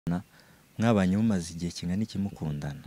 mwabanye mumaze igihe kingana iki mukundana?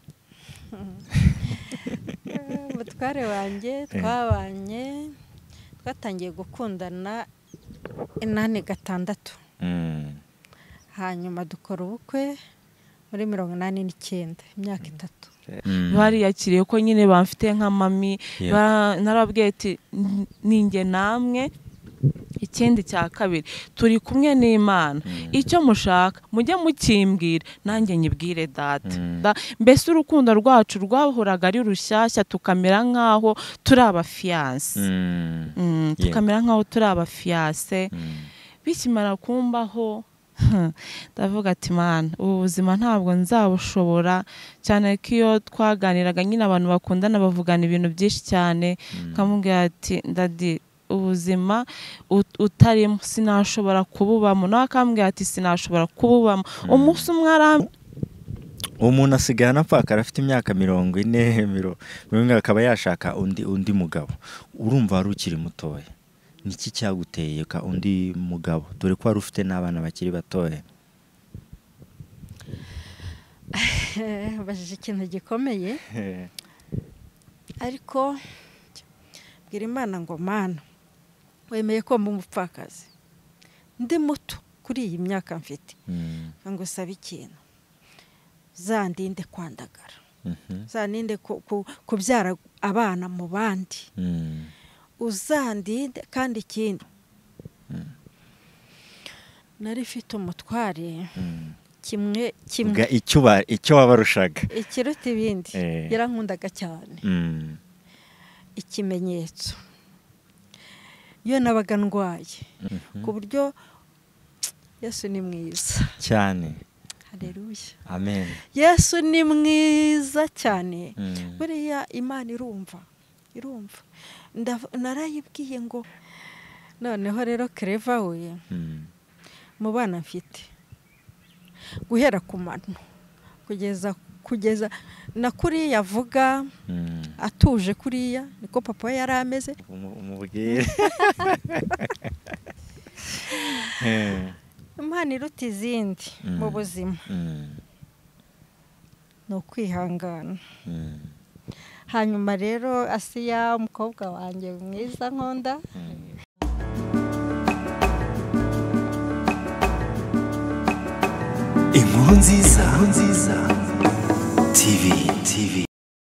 Mutware wanjye twabanye twatangiye gukundana 86 hanyuma dukora ubukwe muri 89 imyaka 3. Bariyakiriye ko nyine bamfite nka mami, narabwiye ati ninjye namwe. Ikindi cya kabiri turi kumwe n'Imana, icyo mushaka mujye mukimbwira nanjye nyibwire data. Mbese urukundo rwacu rwahoraga ari rushyashya, tukamera nkaho turi abafiance, tukamera nkaho turi abafiance. Bikimara kumbaho ndavuga ati Mana, ubu buzima ntabwo nzabushobora, cyane ko iyo twaganiraga nyine abantu bakundana bavugana ibintu byinshi cyane, kamubwira ati ndadi ubuzima utarimo sinashobora kububamo, nawe akambwira ati sinashobora kububamo. Umunsi umwe umuntu asigaye anapfakara afite imyaka 40 akaba yashaka undi mugabo. Urumva wari ukiri mutoya, niki cyaguteye ka undi mugabo dore ko wari ufite n'abana bakiri batoya? Bajije ikintu gikomeye, ariko bwira Imana ngo Mana, wemeye ko mba umupfakazi ndi muto kuri iyi myaka mfite, ngo sabe ikintu zandinde kwandagara, zandinde kubyara abana mu bandi, uzandinde. Kandi ikindi nari mfite umutware kimwe icyo wabarushaga ikiruta ibindi, yarankundaga cyane. Ikimenyetso iyo nabaga ndwaye, ku buryo Yesu ni mwiza cyane. Haleluya, amen. Yesu ni mwiza cyane. Buriya Imana irumva. Narayibwiye ngo noneho rero Clever we mu bana mfite guhera ku mano kugeza na kuriya avuga atuje kuriya niko papa we yari ameze. Umubwire Imana iruta izindi mu buzima ni ukwihangana. Hanyuma rero Asiya umukobwa wanjye mwiza nkunda, Inkuru nziza TV.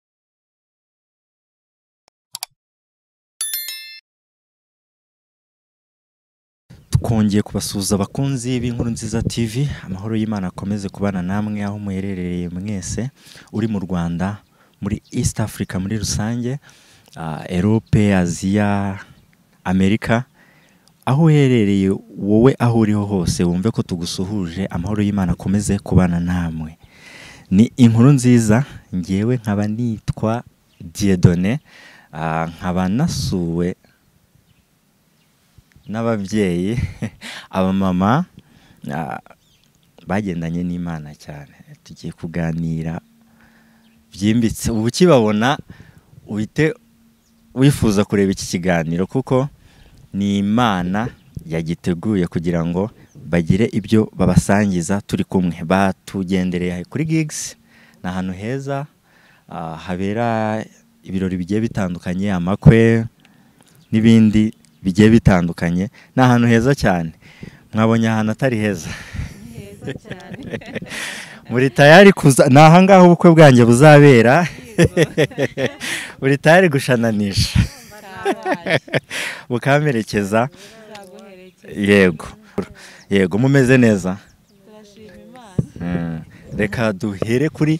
Twongeye kubasuhuza abakunzi b'Inkuru Nziza TV. Amahoro y'Imana akomeze kubana namwe aho muherereye mwese, uri mu Rwanda, muri East Africa muri rusange, Europe, Asia, Amerika, aho uherereye wowe aho uriho hose wumve ko tugusuhuje. Amahoro y'Imana akomeze kubana namwe. Ni Inkuru Nziza, ngewe nkaba nitwa Dieudonné, nkaba nasuwe n'ababyeyi abamama bagendanye n'Imana cyane. Tugiye kuganira byimbitse, ubu kibabona uhite wifuza kureba iki kiganiro, kuko ni Imana yagiteguye kugira ngo bagire ibyo babasangiza turi kumwe. Batugendereye kuri Gigs, ni ahantu heza habera ibirori bigiye bitandukanye, amakwe n'ibindi bigiye bitandukanye. Ni ahantu heza cyane. Mwabonye ahantu atari heza? Muri tayari kuza ni ahangaha ubukwe bwanjye buzabera. Muri tayari gushananisha bukamerekeza. Yego mumeze neza? Reka duhere kuri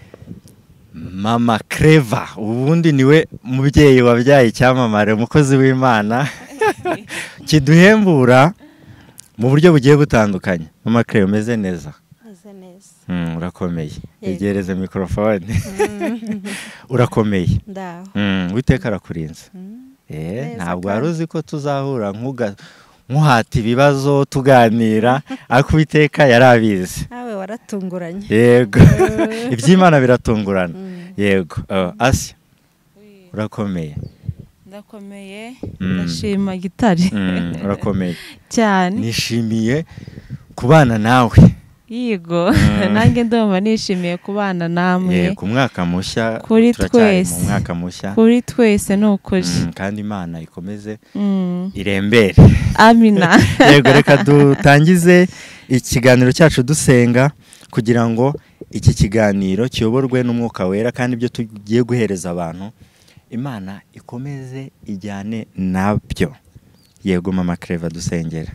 Mama Clever. Ubundi niwe mubyeyi wabyaye icyamamare, umukozi w'Imana kiduhembura mu buryo bugiye butandukanye. Mama Clever, umeze neza? Urakomeye. Yegereze mikrofone. Urakomeye. Witeka arakurinze. Ntabwo wari uzi ko tuzahura nkuhata ibibazo tuganira, ariko Uwiteka yarabizi. Nawe waratunguranye. Yego. Iby'Imana biratungurana. Yego. Asiya, urakomeye? Ndakomeye, ndashima Gitare. Urakomeye cyane. Nishimiye kubana nawe Yego nanjye ndumva nishimiye kubana namwe ku mwaka mushya kuri turacyari twese mu mwaka mushya kuri twese ni ukuri kandi Imana ikomeze irembere. amina. Yego reka dutangize ikiganiro cyacu dusenga kugira ngo iki kiganiro kiyoborwe n'umwuka wera kandi ibyo tugiye guhereza abantu Imana ikomeze ijyane nabyo. Yego Mama Claver dusengera.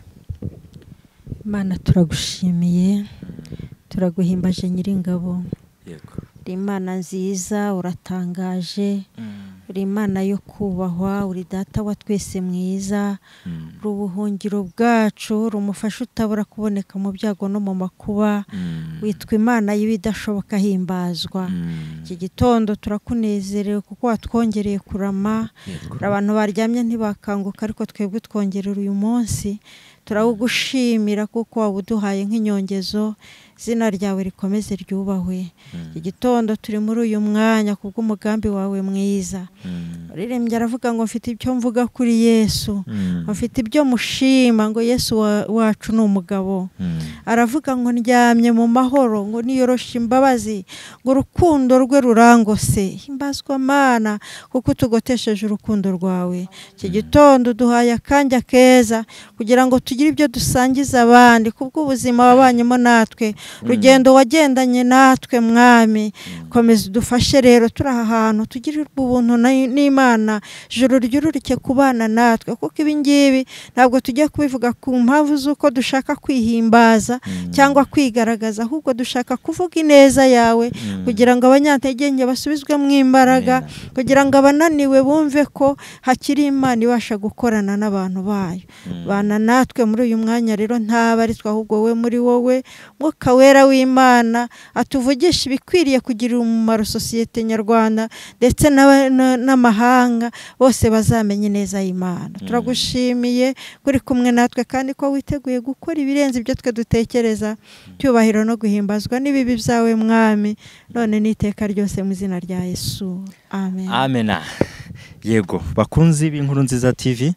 Imana turagushimiye turaguhimbaje Nyiringabo. Yego. Uri Imana nziza uratangaje. Uri Imana yo kubahwa, uri Data wa twese mwiza. Uri ubuhungiro bwacu, uri umufasha utabura kuboneka mu byago no mu makuba. Witwa Imana y'ibidashoboka himbazwa. Iki gitondo turakunezerewe kuko watwongereye kurama. Abantu baryamye ntibakanguka ariko twebwe twongerera uyu munsi. Turagushimira kuko wabuduhaye nk'inyongezo. Izina ryawe rikomeze ryubahwe. Igitondo turi muri uyu mwanya kubw'umugambi wawe mwiza. Uririmbye aravuga ngo mfite ibyo mvuga kuri Yesu. Mfite ibyo mushima ngo Yesu wacu ni umugabo. Aravuga ngo ndyamye mu mahoro ngo niyoroshe imbabazi ngo urukundo rwe rurangose. Himbazwa Mana kuko tugotesheje urukundo rwawe. Iki gitondo duhaye akanya keza kugira ngo tugire ibyo dusangiza abandi kubw'ubuzima wabanyemo natwe. Rugendo wagendanye natwe mwami. Komeza udufashe rero turi aha hantu tugirirwe ubuntu n'Imana. Ijuru ryururike kubana natwe kuko ibi ngibi ntabwo tujya kubivuga ku mpamvu z'uko dushaka kwihimbaza cyangwa kwigaragaza, ahubwo dushaka kuvuga ineza yawe kugira ngo abanyantegenge basubizwemo imbaraga, kugira ngo abananiwe bumve ko hakiri Imana ibasha gukorana n'abantu bayo. Bana natwe muri uyu mwanya rero ntabarizwa ahubwo we muri wowe Mwuka wera w'Imana atuvugisha ibikwiriye kugirira umumaro sosiyete nyarwanda ndetse n'amahanga bose bazamenye neza y'Imana. Turagushimiye kuri kumwe natwe kandi ko witeguye gukora ibirenze ibyo twe dutekereza. Cyubahiro no guhimbazwa n'ibibi byawe mwami none n'iteka ryose mu izina rya Yesu. Amen. Amena. Yego bakunzi b'Inkuru Nziza TV,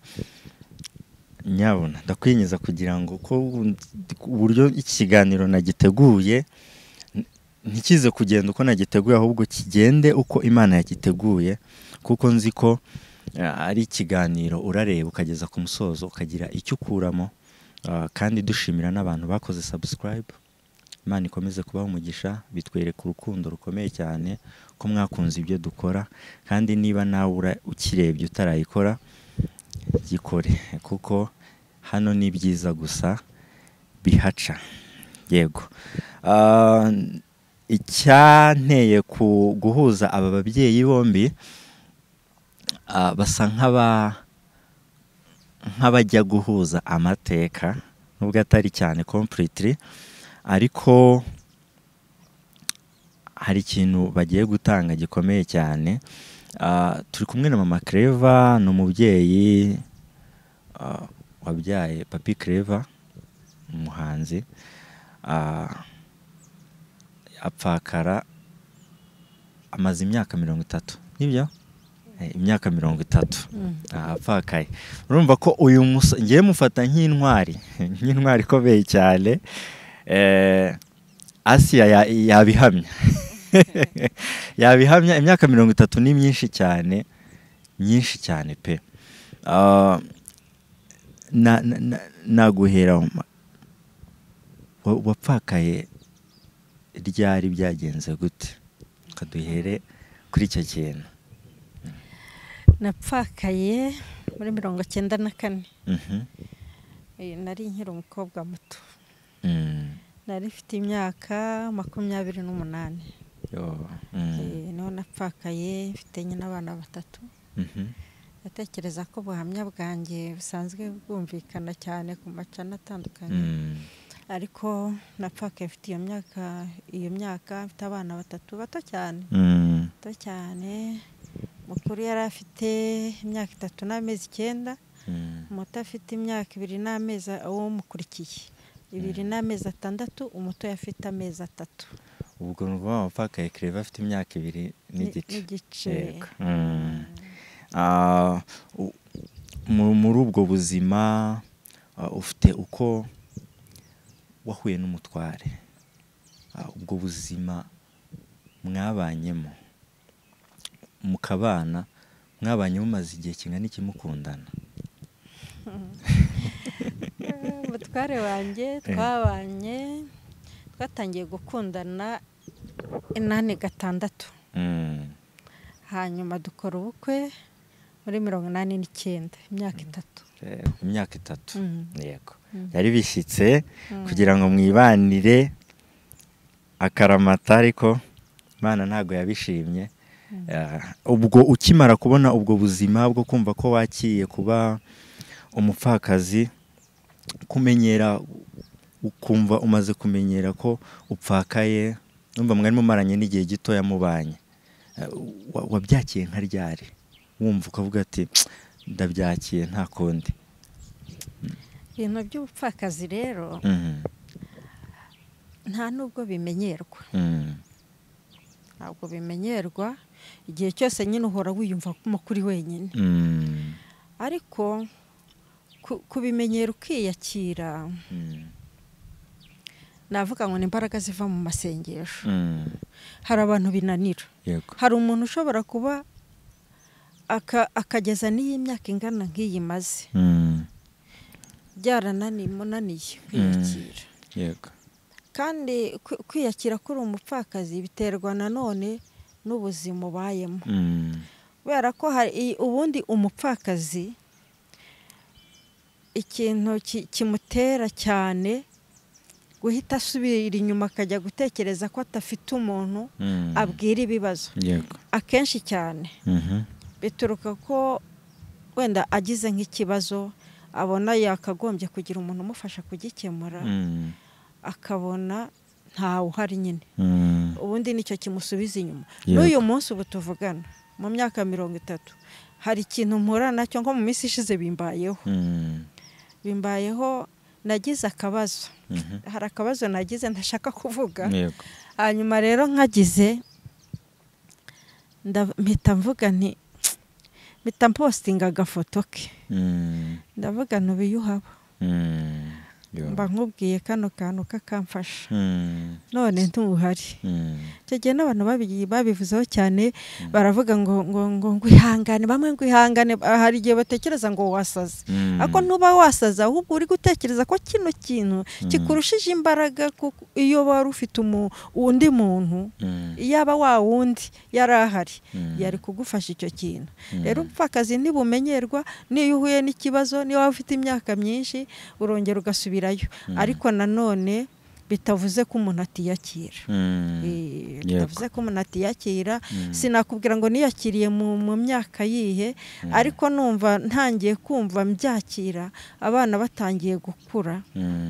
nyabona ndakwinyiza kugira ngo ko uburyo ikiganiro nagiteguye ntikize kugenda uko nagiteguye ahubwo kigende uko Imana yagiteguye, kuko nzi ko ari ikiganiro urareba ukageza ku musozo ukagira icyo ukuramo. Kandi dushimira n'abantu bakoze subscribe. Imana ikomeze kubaho umugisha, bitwereka urukundo rukomeye cyane ko mwakunze ibyo dukora, kandi niba nawe ukirebye utarayikora gikore kuko hano ni byiza gusa bihaca. Yego. Icyanteye guhuza aba babyeyi bombi basa nk'abajya guhuza amateka nubwo atari cyane completely, ariko hari ikintu bagiye gutanga gikomeye cyane. Turi kumwe na Mama Claver, ni umubyeyi wabyaye Papi Claver, umuhanzi. Apfakara amaze imyaka 30, nibyo? Imyaka 30 apfakaye. Urumva ko uyu ngiye mufata nk'intwari ikomeye cyane. Asiya yabihamya. Yabihamya. Imyaka 30 ni myinshi cyane pe. Naguhera wapfakaye ryari byagenze gute? Kaduhere kuri icyo kintu. Napfakaye muri 94. Nari nkiri umukobwa muto. Nari mfite imyaka 28. Niho napfakaye mfite n'abana 3. Natekereza ko ubuhamya bwanjye busanzwe bwumvikana cyane ku macana atandukanye. Ariko napfakaye mfite iyo myaka mfite abana 3 bato cyane. Bato cyane. Mukuru yari afite imyaka 3 n'amezi 9. Umuto afite imyaka 2 n'amezi umukurikiye 2 n'amezi 6. Umuto yafite amezi 3. Ubwo nuva wapfakaye Claver afite imyaka 2 n'igice. Muri ubwo buzima ufite uko wahuye n'umutware ubwo buzima mwabanyemo mukabana mwabanye mumaze igihe kingana iki mukundana? umutware wanjye twabanye twatangiye gukundana 86 hanyuma dukora ubukwe muri 89 imyaka 3 yego yari bishyitse kugira ngo mwibanire akaramata ariko Imana ntago yabishimye. Ubwo ukimara kubona ubwo buzima bwo kumva ko wakiye kuba umupfakazi, kumenyera ukumva umaze kumenyera ko upfakaye, numva mwari mumaranye n'igihe gito yamubanye, wabyakiye nka ryari wumva ukavuga ati ndabyakiye nta kundi? Ibintu by'ubupfakazi rero nta nubwo bimenyerwa, ntabwo bimenyerwa, igihe cyose nyine uhora wiyumva kuri wenyine, ariko kubimenyera ukiyakira, navuga ngo ni imbaraga ziva mu masengesho. Hari abantu binanira, hari umuntu ushobora kuba akageza n'iyi myaka ingana nk'iyi maze byarananiye kwiyakira. Yego. Kandi kwiyakira kuri umupfakazi biterwa nanone n'ubuzima ubayemo, kubera ko hari ubundi umupfakazi ikintu kimutera cyane guhita asubira inyuma akajya gutekereza ko atafite umuntu abwira ibibazo. Akenshi cyane bituruka ko wenda agize nk'ikibazo abona yakagombye kugira umuntu umufasha kugikemura, akabona ntawe uhari nyine, ubundi nicyo kimusubiza inyuma. N'uyu munsi ubu tuvugana mu myaka 30 hari ikintu mpura nacyo nko mu minsi ishize bimbayeho nagize akabazo, hari akabazo nagize ndashaka kuvuga. Hanyuma rero nkagize mpita mvuga nti mpita postinga agafoto ke, ndavuga ntubiyuhaba, mba nkubwiye kano kantu kakamfasha, none ntuhari. Icyo gihe n'abantu babivuzeho cyane, baravuga ngo ihangane, bamwe ngo ihangane, hari igihe batekereza ngo wasaze, ariko ntuba wasaza, ahubwo uri gutekereza ko kino kintu kikurushije imbaraga. Iyo wari ufite undi muntu, yaba wa wundi yari ahari, yari kugufasha icyo kintu. Rero upfakazi ntibumenyerwa, niyo uhuye n'ikibazo, niyo waba ufite imyaka myinshi urongera ugasubirayo, ariko nanone bitavuze ko umuntu atiyakira. Bitavuze ko umuntu atiyakira. Sinakubwira ngo niyakiriye mu myaka yihe, ariko numva ntangiye kumva mbyakira abana batangiye gukura,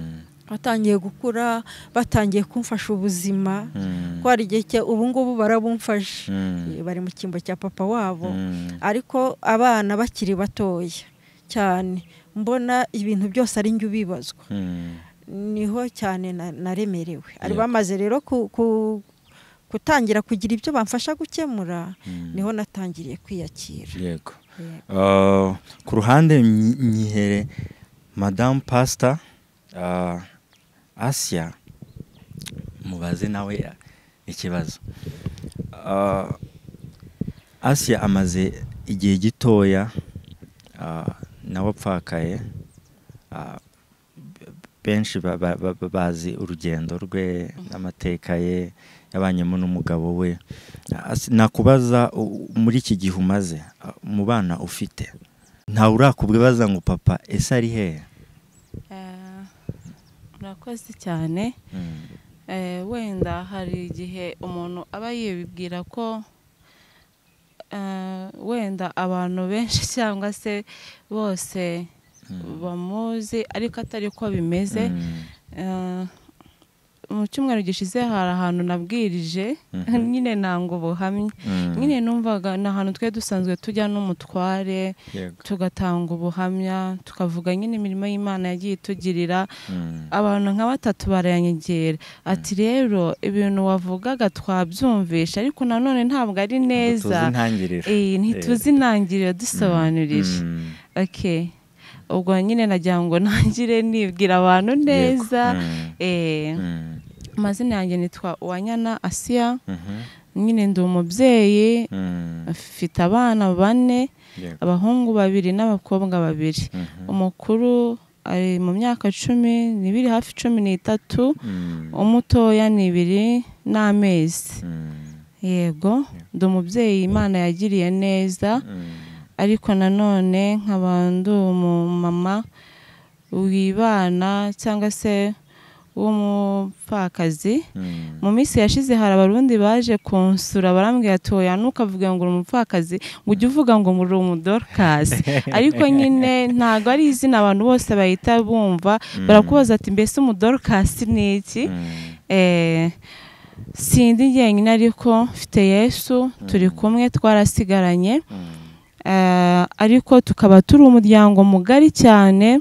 batangiye kumfasha ubuzima, ko hari igihe ubu ngubu barabumfasha, bari mu cyimbo cya papa wabo, ariko abana bakiri batoya cyane mbona ibintu byose ari njye ubibazwa, niho cyane naremerewe. Ari bamaze rero gutangira kugira ibyo bamfasha gukemura, niho natangiriye kwiyakira. Yego. Ku ruhande nyihere Madame Pastor Asia, mubaze nawe ikibazo. Asia amaze igihe gitoya nawe apfakaye, benshi bazi urugendo rwe n'amateka ye, yabanyemo n'umugabo we. Nakubaza muri iki gihe umaze mu bana ufite, ntawe urakubwibaza ngo papa ese ari hehe? Murakoze cyane. Wenda hari igihe umuntu aba yibwira ko wenda abantu benshi cyangwa se bose bamuzi, ariko atari ko bimeze. Mu cyumweru gishize hari ahantu nabwirije, nyine ntango ubuhamya, nyine numvaga ni ahantu twe dusanzwe tujya n'umutware, tugatanga ubuhamya, tukavuga nyine imirimo y'Imana yagiye itugirira. Abantu nka 3 barayanyegera ati rero ibintu wavugaga twabyumvisha, ariko nanone ntabwo ari neza, ntituzi intangiriro, dusobanurije. Okay, ubwo nyine nagira ngo ntangire nibwira abantu neza. amazina yanjye nitwa Uwanyana Asiya. Nyine ndi umubyeyi, afite abana 4, abahungu 2 n'abakobwa 2. Umukuru ari mu myaka 12 hafi 13, umutoya ni 2 n'amezi. Yego, ndi umubyeyi Imana yagiriye neza, ariko nanone nkaba ndi umumama wibana cyangwa se w'umupfakazi. Mu minsi yashize hari abarundi baje kunsura barambwira ati oya ntukavuge ngo uri umupfakazi, ngo ujye uvuga ngo muri umudorkasi. Ariko nyine ntago ari izina abantu bose bahita bumva, barakubaza ati mbese umudorkasi ni iki? Sindi njyenyine ariko mfite Yesu, turi kumwe twarasigaranye, ariko tukaba turi umuryango mugari cyane,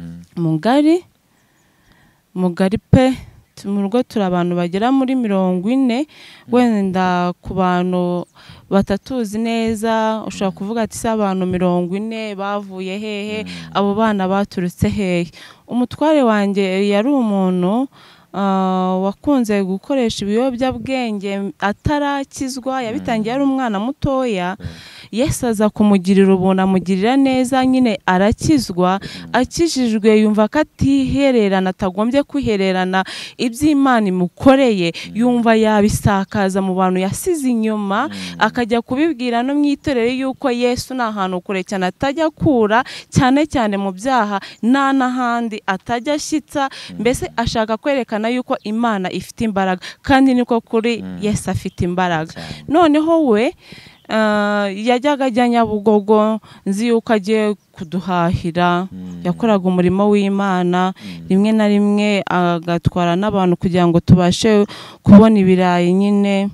mugari pe. Mu rugo turi abantu bagera muri 40. Wenda ku bantu batatuzi neza ushobora kuvuga ati se abantu 40 bavuye hehe, abo bana baturutse hehe? Umutware wanjye yari umuntu wakunze gukoresha ibiyobyabwenge atarakizwa, yabitangiye ari umwana mutoya. Yesu aza kumugirira ubuntu, amugirira neza, nyine arakizwa. Akijijwe yumva ko atihererana, atagombye kwihererana iby'Imana imukoreye, yumva yabisakaza mu bantu yasize inyuma, akajya kubibwira no mu itorero yuko Yesu nta hantu kure cyane atajya kura, cyane cyane mu byaha nta n'ahandi atajya ashyitsa. Mbese ashaka kwerekana yuko Imana ifite imbaraga, kandi niko kuri Yesu afite imbaraga. Noneho we yajyaga ajya Nyabugogo, nzi yuko agiye kuduhahira, yakoraga umurimo w'Imana. Rimwe na rimwe agatwara n'abantu kugira ngo tubashe kubona ibirayi nyine.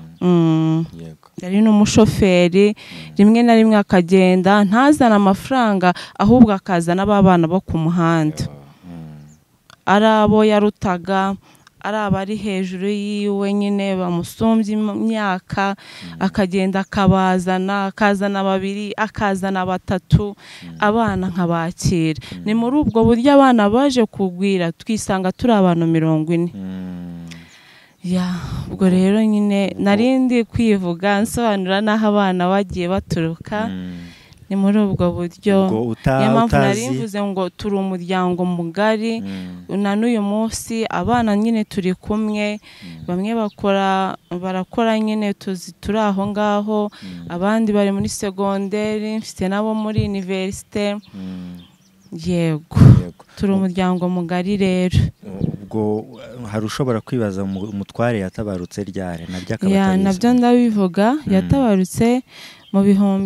Yari n'umushoferi. Rimwe na rimwe akagenda ntazana amafaranga, ahubwo akazana abana bo ku muhanda, ari abo yarutaga, ari abari hejuru yiwe nyine bamusumbye imyaka, akagenda akazana 2, akazana 3, abana nkabakira. Ni muri ubwo buryo abana baje kugwira, twisanga turi abantu 40. Ubwo rero nyine narindi kwivuga nsobanura n'aho abana bagiye baturuka. Ni muri ubwo buryo niyo mpamvu nari mvuze ngo turi umuryango mugari. Na n'uyu munsi abana nyine turi kumwe, bamwe barakora nyine turi aho ngaho, abandi bari muri segonderi, mfite nabo muri universite. Yego, turi umuryango mugari rero. Ubwo hari ushobora kwibaza umutware yatabarutse ryari? Nabyo ndabivuga. Yatabarutse mu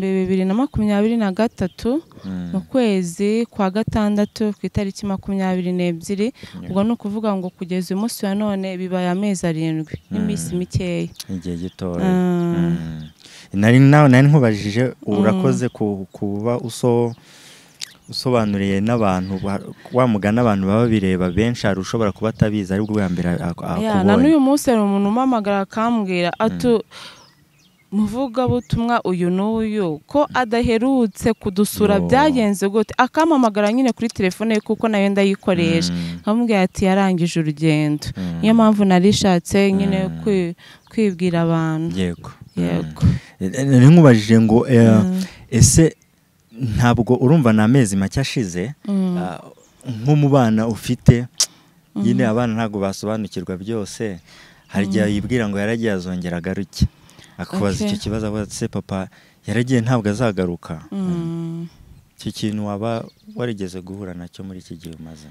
2023 mu kwezi kwa 6 ku itariki 22. Ubwo ni ukuvuga ngo kugeza umunsi wa none bibaye amezi 7 n'iminsi mikeya, igihe gitoya. Nari nkubajije, urakoze kuba usobanuriye n'abantu, wamugana abantu baba bireba benshi, hari ushobora kuba atabizi aribwo bwa mbere akubonye. Na n'uyu munsi hari umuntu umamagara akambwira ati muvuga butumwa uyu n'uyu ko adaherutse kudusura, byagenze gute? Akamamagara nyine kuri telefone kuko nayo ndayikoresha, nkamubwira ati yarangije urugendo. Niyo mpamvu narishatse nyine kwibwira abantu. Yego. Nkubajije ngo ese ntabwo urumva na amezi make ashize, nko mu bana ufite nyine, abana ntabwo basobanukirwa byose. Hari igihe yibwira ngo yaragiye azongera agaruke, akubaza icyo kibazo, avuga ati se papa yaragiye ntabwo azagaruka. Icyo kintu waba warigeze guhura nacyo muri iki gihe umaze?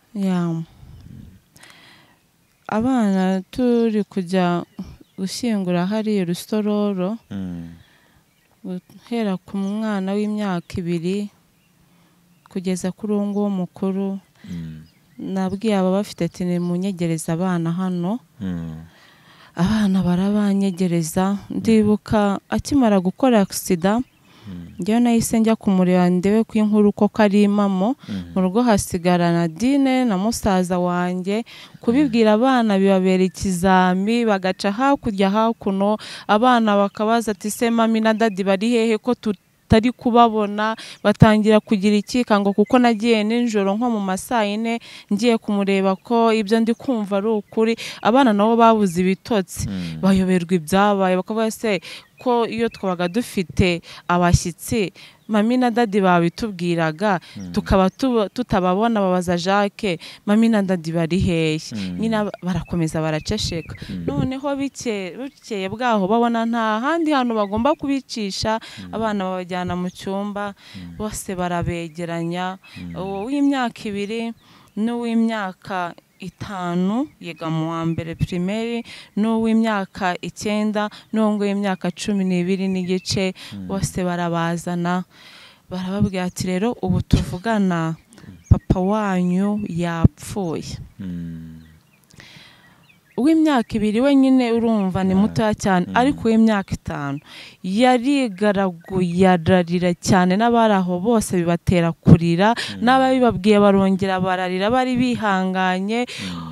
Abana turi kujya gushyingura hariya Rusororo, guhera ku mwana w'imyaka 2 kugeza kuri uwo nguwo mukuru, nabwiye aba bafite ati nimunyegereza abana hano. Abana barabanyegereza. Ndibuka akimara gukora accident, njyewe nahise njya kumureba ndebe ko inkuru ko kari impamo. Mu rugo hasigara Nadine na musaza wanjye. Kubibwira abana bibabera ikizami, bagaca hakurya hakuno. Abana bakabaza ati se mami na dadi bari hehe ko atari kubabona, batangira kugira ikikango kuko nagiye nijoro nko mu masaa 4 ngiye kumureba ko ibyo ndi kumva ari ukuri. Abana nabo babuze ibitotsi, bayoberwa ibyabaye, bakavuga se ko iyo twabaga dufite abashyitsi mami na dadi babitubwiraga tukaba tutababona, babaza Jacques mami na dadi bari hehe. Nyina barakomeza baracesheka. Noneho bukeye bwaho babona nta handi hantu bagomba kubicisha, abana babajyana mu cyumba, bose barabegeranya, uw'imyaka 2 n'uw'imyaka 5 yiga mu wa mbere primaire, n'uw'imyaka 9 n'uw'imyaka 12 n'igice, bose barabazana barababwira ati rero ubu tuvugana papa wanyu yapfuye. Uw'imyaka 2 wenyine urumva ni muto cyane, ariko uw'imyaka 5 yarigaraguye ararira cyane, n'abaraho bose bibatera kurira, n'ababibabwiye barongera bararira bari bihanganye.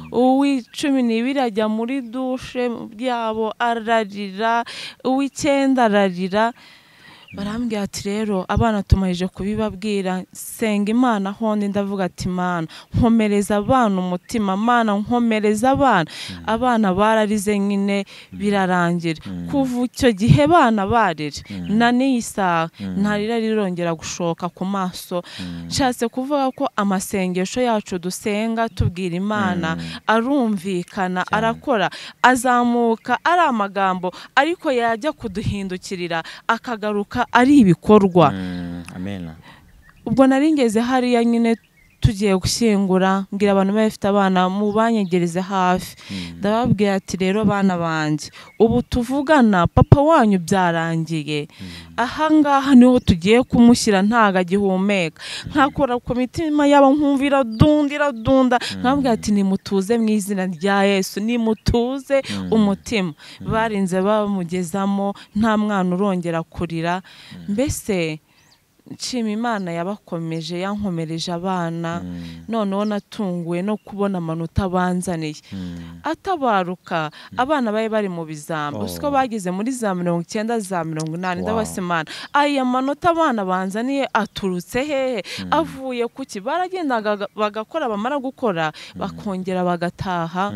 Uw'12 ajya muri dushe byabo ararira, uw'9 ararira. Barambwira ati rero abana tumayije kubibabwira, senga Imana honde. Ndavuga ati Mana nkomereza abana umutima, Mana nkomereza abana. Abana bararize nyine birarangira. Kuva icyo gihe bana barira na n'isaha ntarira rirongera gushoka ku maso. Nshatse kuvuga ko amasengesho yacu dusenga tubwira Imana arumvikana, arakora, azamuka ari amagambo, ariko yajya kuduhindukirira akagaruka ari ibikorwa. Amen. Ubwo naringeze hariya nyine tugiye gushyingura, mbwira abantu bafite abana mu banyegereze hafi. Ndababwira ati rero bana banje, ubu tuvugana papa wanyu byarangiye, ahangaha niho tugiye kumushyira ntaga gihumeka. Nkakora ku mitima yabo nkumvira dunda, nkabwira ati nimutuze mu izina rya Yesu, nimutuze umutima. Barinze bamugezamo nta mwana urongera kurira. Mbese nshima Imana yabakomeje, yankomereje abana. Noneho natunguwe no kubona amanota banzaniye atabaruka. Abana bari mu bizambo, usiko bageze muri za 90 za 80. Ndabase Mana, aya manota abana banzaniye aturutse hehe, avuye kuki? Baragendaga bagakora, bamara gukora bakongera bagataha.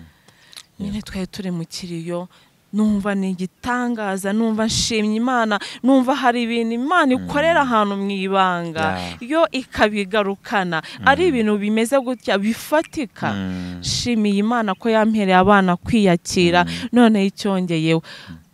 Nyine twari turi mu kiriyo, numva ni igitangaza, numva nshimye Imana, numva hari ibintu Imana ikorera ahantu mu ibanga, yo ikabigarukana ari ibintu bimeze gutya bifatika. Nshimiye Imana ko yampereye abana kwiyakira, none icyongeyeho.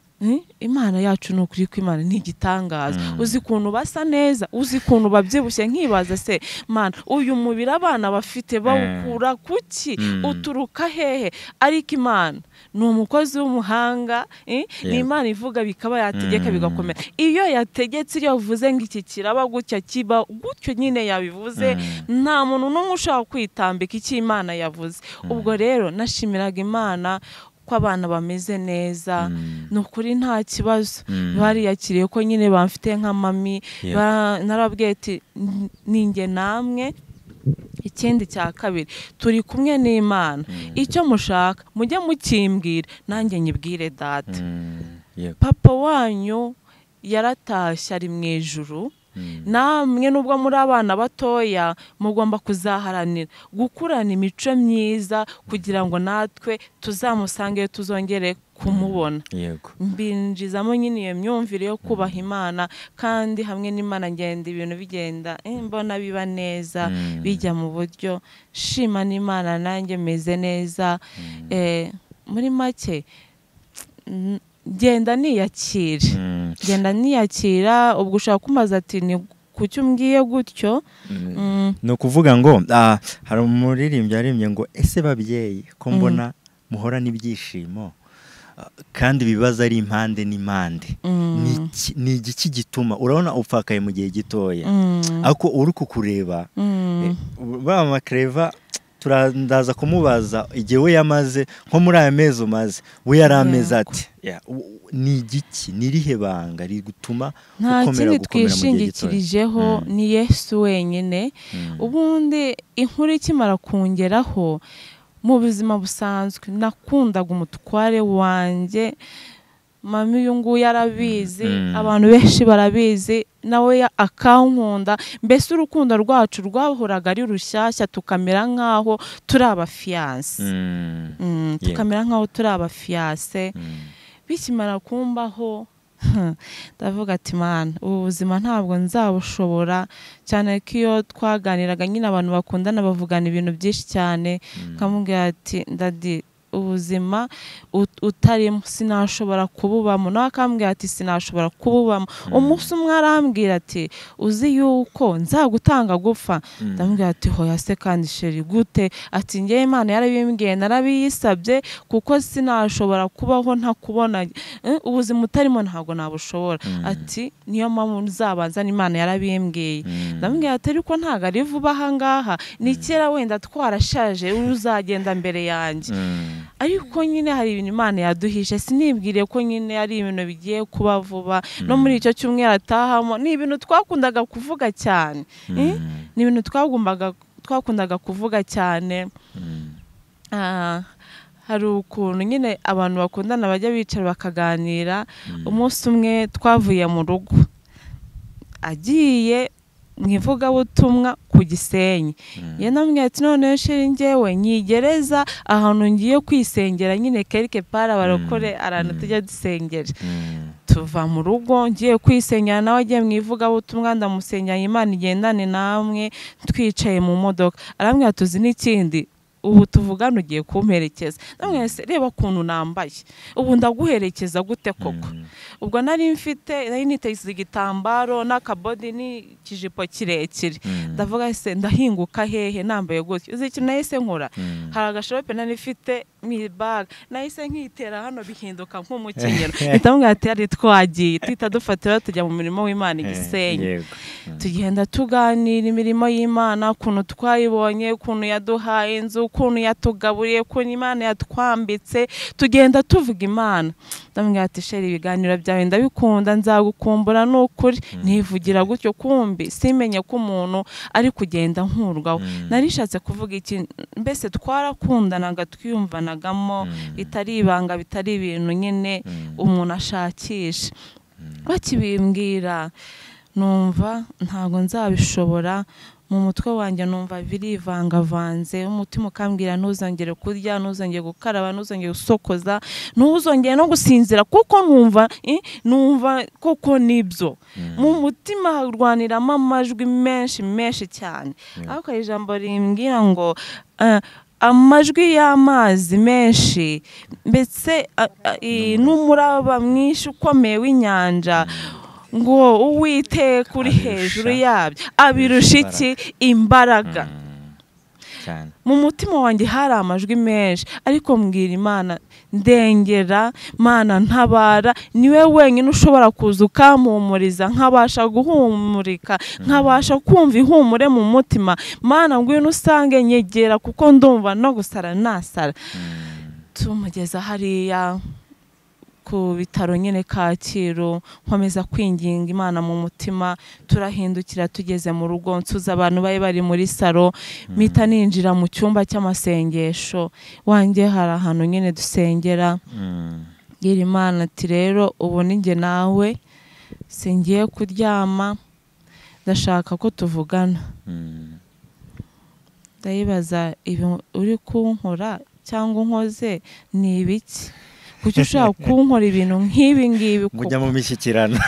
Imana yacu ni ukuri ko Imana ni igitangaza. Uzi kuntu basa neza, uzi kuntu babyibushye, nkibaza se Mana uyu mubiri abana bafite bawukura kuki, uturuka hehe? Ariko Imana ni umukozi w'umuhanga. Ni Imana ivuga bikaba, yategeka bigakomera. Iyo yategetse, iyo yavuze ngo iki kiraba gutya kiba gutyo, nyine yabivuze, nta muntu n'umwe ushaka kwitambika icyo Imana yavuze. Ubwo rero nashimiraga Imana ko abana bameze neza, nukuri nta kibazo. Bariyakiriye ko nyine bamfite nka mami. Narababwiye ati ninjye namwe. Ikindi cya kabiri, turi kumwe n'Imana. Icyo mushaka mujye mukimbwira, nanjye nyibwire data. Papa wanyu yaratashye ari mu ijuru. Namwe nubwo muri abana batoya mugomba kuzaharanira gukurana imico myiza, kugira ngo natwe tuzamusange tuzongere kumubona. Mbinjizamo nyine iyo myumvire yo kubaha Imana, kandi hamwe n'Imana ngenda ibintu bigenda mbona biba neza, bijya mu buryo. Shima n'Imana nanjye meze neza. Muri make genda niyakira. Ubwo ushaka kumaza ati ni kuki umbwiye gutyo? No kuvuga ngo hari umuririmbyi yaririmbye ngo ese babyeyi ko mbona muhora n'ibyishimo, kandi bibaza ari impande n'impande, ni igiki gituma? Urabona upfakaye mu gihe gitoya, ariko uri kukureba ba makreva turandaza kumubaza igihe we yamaze nko muri aya mezi umaze, we yarameze ati ni igiki, nirihe banga riri gutuma ukomera mu gihe gitoya? Twishingikirijeho ni Yesu wenyine. Ubundi inkuru ikimara kungeraho, mu buzima busanzwe nakundaga umutware wanjye, mami uyu nguyu yarabizi abantu benshi barabizi nawe akankunda mbese urukundo rwacu rwahoraga ari rushyashya tukamera nk'aho turi abafiyanse tukamera nk'aho turi abafiyanse bikimara kumbaho ndavuga ati mana ubu buzima ntabwo nzabushobora cyane ko iyo twaganiraga nyine abantu bakundana bavugana ibintu byinshi cyane nkamubwira ati ndadi ubuzima utarimo sinashobora kububamo nawe akambwira ati sinashobora kububamo umunsi umwe arambwira ati uzi yuko nzagutanga gupfa ndamubwira ati hoya se kandi sheri gute ati njye Imana yarabimbwiye narabiyisabye kuko sinashobora kubaho ntakubona ubuzima utarimo ntabwo nabushobora ati niyo mpamvu nzabanza n'Imana yarabimbwiye ndamubwira ati ariko ntabwo ari vuba aha ngaha ni kera wenda twarashaje uzagenda mbere yanjye ariko nyine hari ibintu Imana yaduhishe sinibwire ko nyine ari ibintu bigiye kuba vuba no muri icyo cyumweru atahamo ni ibintu twakundaga kuvuga cyane ni ibintu twakundaga kuvuga cyane hari ukuntu nyine abantu bakundana bajya bicara bakaganira umunsi umwe twavuye mu rugo agiye mu ivugabutumwa ku Gisenyi namwe ati none sheri njyewe nyigereza ahantu ngiye kwisengera nyine quelque part abarokore arantu tujya dusengera tuva mu rugo ngiye kwisengera nawe agiye mu ivugabutumwa ndamusengera Imana igendane namwe twicaye mu modoka arambwira tuzi n'ikindi ubu tuvugana ugiye kumperekeza namwese reba kuntu nambaye ubu ndaguherekeza gute koko ubwo nari niteze igitambaro n'akabodi n'ikijipo kirekire ndavuga se ndahinguka hehe nambaye gutyo uzi ikintu nahise nkora hari agasharope nari mfite mu bag nahise nkitera hano bihinduka nk'umukenyero ndamubwira ati ari twagiye twita dufatira tujya mu mirimo w'Imana Gisenyi tugenda tuganira imirimo y'Imana kuntu twayibonye kuntu yaduhaye inzu kuntu yatugaburiye kuntu Imana yatwambitse tugenda tuvuga Imana ndamubwira ati sheri ibiganiro byawe ndabikunda nzagukumbura n'ukuri ntivugira gutyo kumbi simenye ko umuntu ari kugenda nkurwaho narishatse kuvuga iki mbese twarakundanaga twiyumvanagamo bitari ibanga bitari ibintu nyine umuntu ashakisha bakibimbwira numva ntago nzabishobora mu mutwe wanjye numva birivangavanze umutima ukambwira ntuzongere kurya ntuzongere gukaraba ntuzongere gusokoza ntuzongere no gusinzira kuko numva koko nibyo mu mutima harwaniramo amajwi menshi cyane ariko ijambo rimbwira ngo amajwi y'amazi menshi mbese n'umuraba mwinshi ukomeye w'inyanja ngo Uwiteka uri hejuru yabyo abirusha iki imbaraga mu mutima wanjye hari amajwi menshi ariko mbwira Imana ndengera Mana ntabara niwe wenyine ushobora kuza ukampumuriza nkabasha guhumurika nkabasha kumva ihumure mu mutima Mana ngwino usange nyegera kuko ndumva no gusara nasara tumugeza hariya ku bitaro nyine Kacyiru nkomeza kwinginga Imana mu mutima turahindukira tugeze mu rugo nsuza abantu bari muri salo mpita ninjira mu cyumba cy'amasengesho wanjye hari ahantu nyine dusengera gira Imana ati rero ubu ninjye nawe singiye kuryama ndashaka ko tuvugana ndayibaza ibi uri kunkora cyangwa unkoze ni ibiki kuki ushaka kunkora ibintu nk'ibi ngibi mujya mu mishyikirano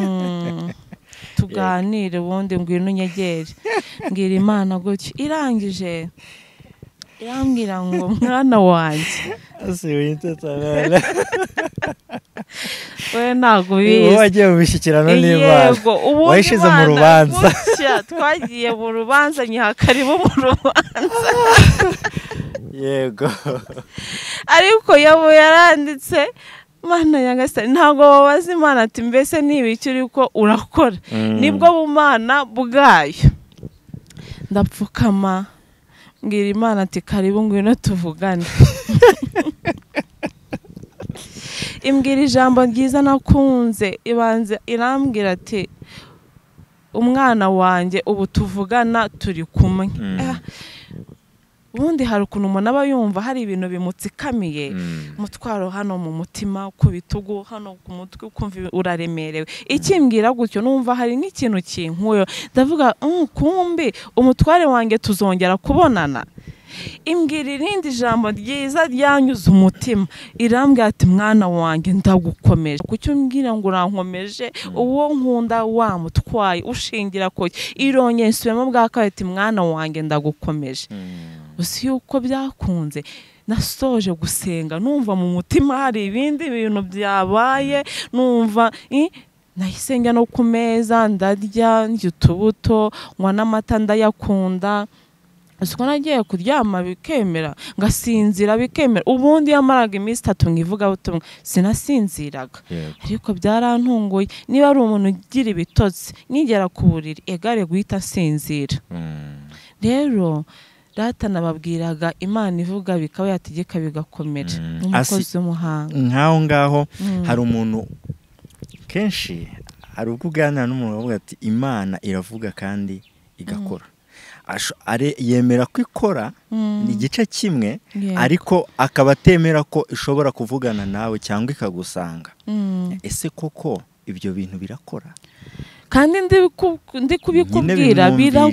tuganire ubundi ngwino unyegere mbwira Imana gutyo irangije irambwira ngo mwana wanjye we ntabwo ubizi wagiye mu mishyikirano n'Imana wayishize mu rubanza twagiye mu rubanza nyihakaribo mu rubanza yego ariko yabo yaranditse Mana Nyagasani ntabwo wabaza Imana ati mbese n'ibiki uriko urakora nibwo bumana bwayo ndapfukama mbwira Imana ati karibu ngwino tuvugane imbwira ijambo ryiza nakunze ibanze irambwira ati umwana wanjye ubu tuvugana turi kumwe ubundi hari ukuntu umuntu aba yumva hari ibintu bimutsikamiye umutwaro hano mu mutima ku bitugu hano ku mutwe ukumva uraremerewe ikimbwira gutyo numva hari nk'ikintu kinkuyo ndavuga kumbi umutware wanjye tuzongera kubonana imbwira irindi jambo ryiza ryanyuze umutima irambwira ati mwana wanjye ndagukomeje kucyo mbwira ngo urankomeje uwo nkunda wamutwaye ushingira ko irongeye nsubiyemo bwa kabiri ati mwana wanjye ndagukomeje usi yuko byakunze nasoje gusenga numva mu mutima hari ibindi bintu byabaye numva nahise njya no ku meza ndarya ndya utubuto nywa n'amata ndayakunda uko nagiye kuryama bikemera ngasinzira bikemera ubundi yamaraga iminsi 3 nkivuga butumwa sinasinziraga ariko byarantunguye niba ari umuntu ugira ibitotsi nigera ku buriri egare guhita sinzira rero data nababwiraga Imana ivuga bikaba yategeka bigakomera umukozi w'umuhanga ngaho hari umuntu kenshi hari ubwo uganira n'umuntu avuga ati Imana iravuga kandi igakora yemera ko ikora ni igice kimwe ariko akaba atemera ko ishobora kuvugana nawe cyangwa ikagusanga ese koko ibyo bintu birakora kandi ndi kubikubwira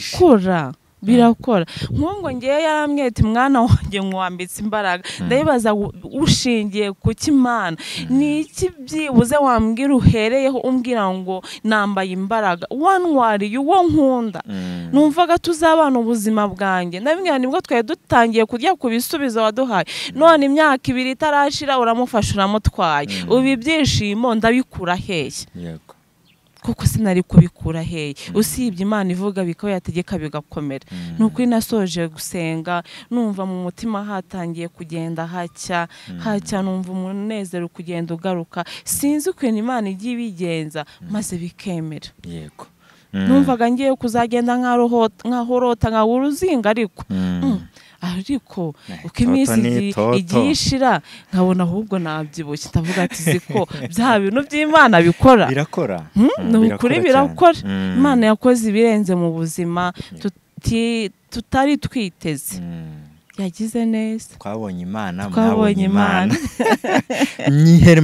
birakora nk'ubwo ngiye yarambwiye ati mwana wanjye nkwambitse imbaraga ndayibaza ushingiye ku kimana ni iki byibuze wambwira uhereyeho umbwira ngo nambaye imbaraga wantwariye uwo nkunda numvaga tuzabana ubuzima bwanjye ndabwira nibwo twari dutangiye kurya ku bisubizo waduhaye none imyaka 2 itarashira uramufasha uramutwaye ubu ibyishimo ndabikura hehe yego kuko sinari kubikura hehe usibye Imana ivuga bikaba yategeka bigakomera nuko nasoje gusenga numva mu mutima hatangiye kugenda hacya numva umunezero kugenda ugaruka sinzi ukuntu Imana igiye ibigenza maze bikemera yego numvaga ngiye kuzagenda nkahorota nka uruzinga ariko uko iminsi igiye ishira nkabona ahubwo nabyibushye ndavuga ati ziko bya bintu by'Imana birakora n'ukuri birakora Imana yakoze ibirenze mu buzima tutari twiteze yagize neza twabonye Imana nyihere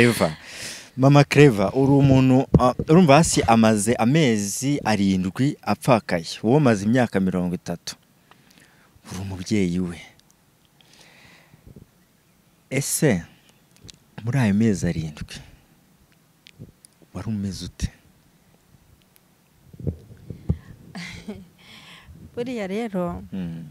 Mama Clever uri umuntu urumva hasi amaze amezi 7 apfakaye uwo maze imyaka 30 uri umubyeyi we ese muri ayo mezi 7 wari umeze ute buriya rero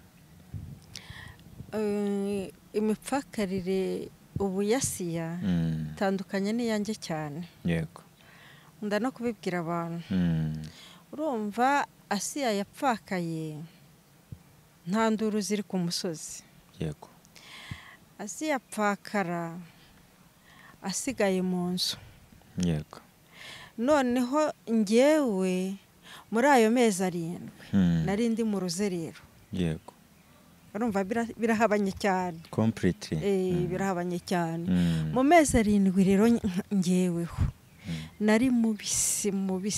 imipfakarire ubu yasiya tandukanye n'iyanjye cyane yego nda no kubibwira abantu urumva Asiya yapfakaye nta nduru ziri ku musozi yego Asiya yapfakara asigaye mu nzu yego noneho ngewe muri ayo mezi 7 nari ndi mu ruzerero yego urumva birahabanye cyane completely birahabanye cyane mu mezi 7 rero ngeweho nari mubisi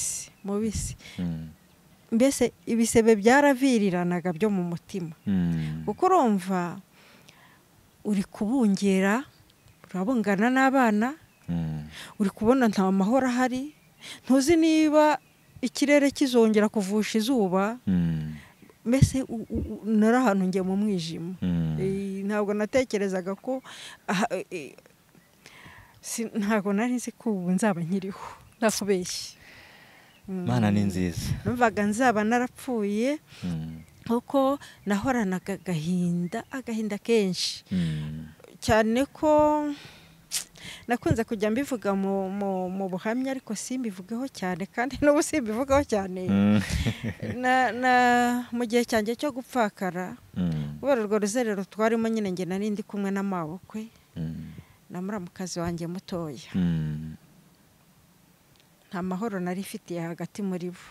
mbese ibisebe byaraviriranaga byo mu mutima kuko urumva uri kubungera urabungana n'abana uri kubona nta mahoro ahari ntuzi niba ikirere kizongera kuvusha izuba mbese nari ahantu ngiye mu mwijima ntabwo natekerezaga ko ntabwo nari nzi ko ubu nzaba nkiriho ndakubeshye Mana ni nziza numvaga nzaba narapfuye kuko nahoranaga agahinda kenshi cyane ko nakunze kujya mbivuga mu buhamya ariko simbivugeho cyane kandi n'ubu simbivugaho cyane mu gihe cyanjye cyo gupfakara kubera urwo ruzerero twarimo nyine njye nari ndi kumwe n'amabukwe na muramukazi wanjye mutoya nta mahoro nari ifitiye hagati muri bo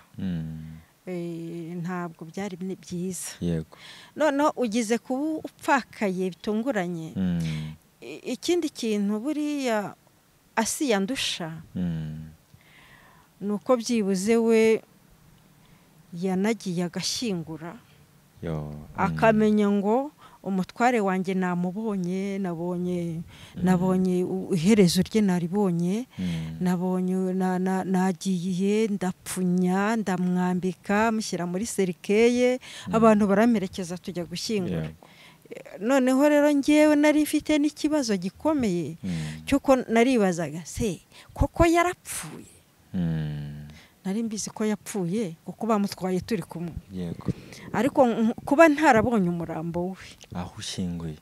ntabwo byari byiza yego noneho ugize kuba upfakaye bitunguranye ikindi kintu buriya Asiya ndusha nuko byibuze we yanagiye agashyingura akamenya ngo umutware wanjye namubonye, nabonye iherezo rye naribonye, nabonye nagiye ndapfunya ndamwambika mushyira muri serikeye, abantu baramerekeza tujya gushyingura. Noneho rero ngewe nari mfite n'ikibazo gikomeye cyuko naribazaga se koko yarapfuye. Nari mbizi ko yapfuye kuko bamutwaye turi kumwe. Yego. Ariko kuba ntarabonye umurambo we. Aho ushyinguye.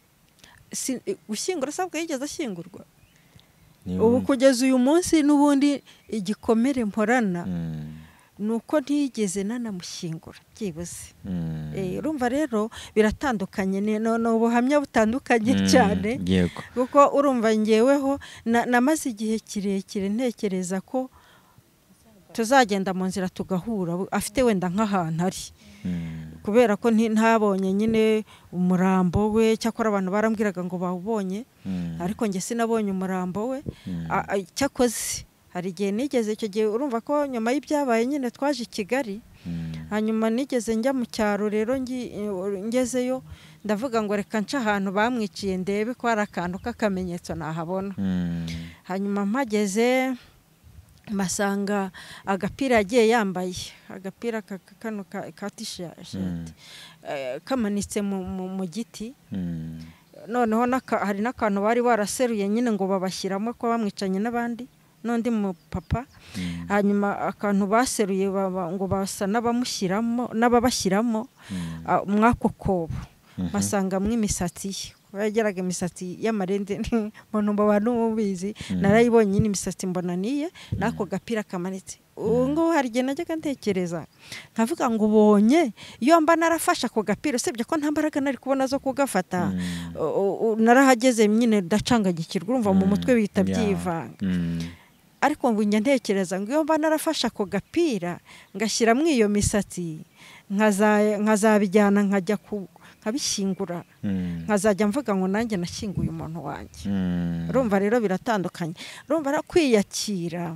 Gushyingura sabwo yigeze ashyingurwa. Ubu kugeza uyu munsi n'ubundi igikomere mporana nuko ntigeze nanamushyingura byibuze. Urumva rero biratandukanye n'ubuhamya butandukanye cyane. Yego. Kuko urumva ngeweho namaze igihe kirekire ntekereza ko tuzagenda mu nzira tugahura afite wenda nk'ahantu ari. Kubera ko ntabonye nyine umurambo we, cyakora abantu barambwiraga ngo bawubonye, ariko nge sinabonye umurambo we. Cyakoze hari igihe nigeze, icyo gihe urumva ko nyuma y'ibyabaye nyine twaje i Kigali, hanyuma nigeze njya mu cyaro rero ngezeyo ndavuga ngo reka nce ahantu bamwiciye ndebe ko hari akantu k'akamenyetso nahabona. Hanyuma mpageze masanga agapira yagiye yambaye, agapira kano ka t-shirt kamanitse mu giti. Noneho hari n'akantu bari baraseruye nyine ngo babashyiramo ko bamwicanye n'abandi n'undi mu papa. Hanyuma akantu baseruye ngo basa n'ababashyiramo mwako kobo, basangamo imisatsi ye. Yageraga imisatsi y'amarende umuntu mbona mubizi, narayibonye n'imisatsi mbona niye nako gapira kamanitse. Ngo hari igihe najyaga ntekereza nkavuga ngo ubonye iyo mba narafasha ako gapira, usibye ko nta mbaraga nari kubona zo kugafata, narahageze nyine ndacangagikirwa, urumva mu mutwe bihita byivanga. Ariko ngo njya ntekereza ngo iyo mba narafasha ako gapira ngashyiramo iyo misatsi nkazabijyana nkajya nkabishyingura, nkazajya mvuga ngo nanjye nashyinguye umuntu wanjye. Urumva rero biratandukanye. Urumva kwiyakira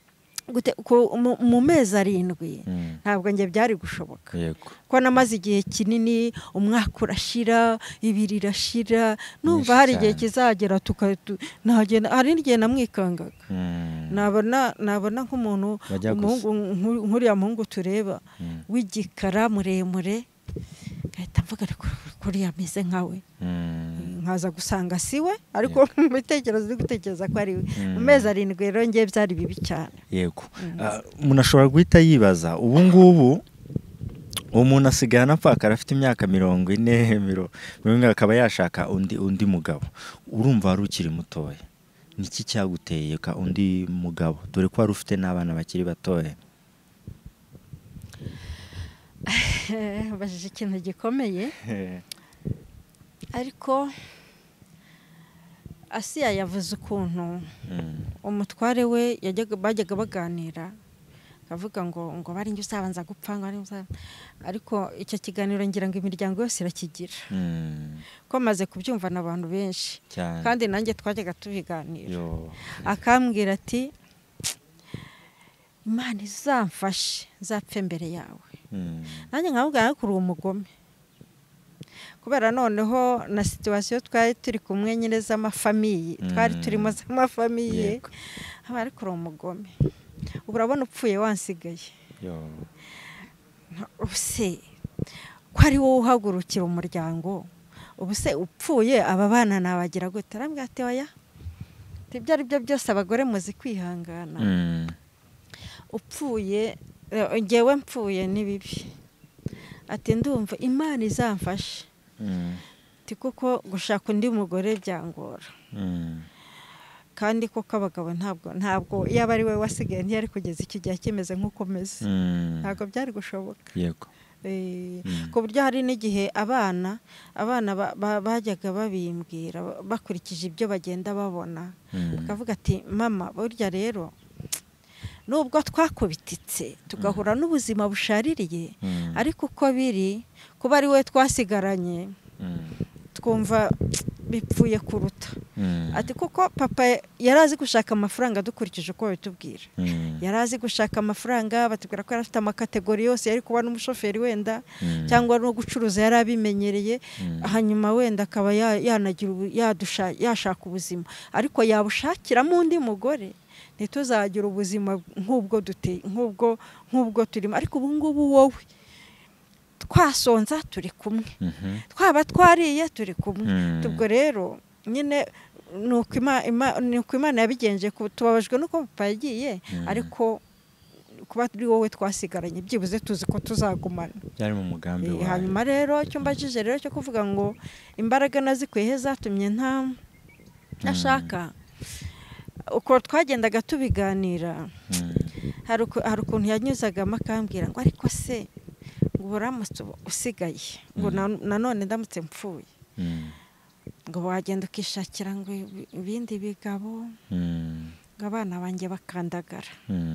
mu mezi 7 ntabwo njye byari gushoboka. Ko namaze igihe kinini, umwaka urashira, 2 irashira, numva hari igihe kizagera hari n'igihe namwikangaga. Nabona nk'umuntu nk'uriya muhungu tureba w'igikara muremure, ngahita mvuga kuriya ameze nkawe, nkaza gusanga siwe, ariko mu bitekerezo gutekereza ko ari we. Mu mezi 7 rero ngiye byari bibi cyane. Yego. Umuntu ashobora guhita yibaza ubu ngubu umuntu asigaye anapfakara afite imyaka 40 akaba yashaka undi mugabo. Urumva wari ukiri mutoya, niki cyaguteye ka undi mugabo dore ko wari ufite n'abana bakiri batoya? Bajije ikintu gikomeye, ariko Asiya yavuze ukuntu umutware we bajyaga baganira, akavuga ngo bari njye uzabanza gupfa, ariko icyo kiganiro ngira ngo imiryango yose irakigira, ko maze kubyumva n'abantu benshi, kandi nanjye twajyaga tubiganira. Akambwira ati Imana izamfashe nzapfe mbere yawe. Nanjye nkavuga ko uri umugome, kubera noneho na situation twari turi kumwe nyine z'amafamiye, twari turimo z'amafamiye, ariko uri umugome, urabona upfuye wansigaye. Ubuse ko ari wowe uhagurukira umuryango, ubuse upfuye aba bana nabagira gute? Arambwira ati oya, ibyo ari byo byose abagore muzi kwihangana. Upfuye ngewe mpfuye ni bibi, ati ndumva Imana izamfashe, ati kuko gushaka undi mugore byangora, kandi koko abagabo ntabwo yaba ari we wasigaye ntiyari kugeza iki gihe kimeze nk'uko meze, ntabwo byari gushoboka. Yego. Ku buryo hari n'igihe abana bajyaga babimbwira bakurikije ibyo bagenda babona, bakavuga ati mama burya rero nubwo twakubititse tugahura n'ubuzima bushaririye, ariko uko biri kuba ari we twasigaranye twumva bipfuye kuruta. ati kuko papa yari azi gushaka amafaranga dukurikije uko bitubwira. Yari azi gushaka amafaranga, batubwira ko yari afite amakategori yose, yari kuba n'umushoferi wenda cyangwa no gucuruza yari abimenyereye, hanyuma wenda akaba yashaka ubuzima, ariko yabushakiramo undi mugore ntituzagira ubuzima nk'ubwo duteye, nk'ubwo turimo. Ariko ubu ngubu wowe twasonza turi kumwe, twaba twariye turi kumwe. Ubwo rero nyine nuko Imana yabigenje, tubabajwe nuko papa yagiye, ariko kuba ari wowe twasigaranye byibuze tuzi ko tuzagumana, byari mu mugambi wawe. Hanyuma rero cyo mbajije rero cyo kuvuga ngo imbaraga nazikwiye zatumye ntashaka, uko twagendaga tubiganira, hari ukuntu yanyuzagamo akambwira ngo ariko se ngo uramutse usigaye, ngo nanone ndamutse mpfuye, ngo wagenda ukishakira ngo ibindi bigabo, ngo abana banjye bakandagara.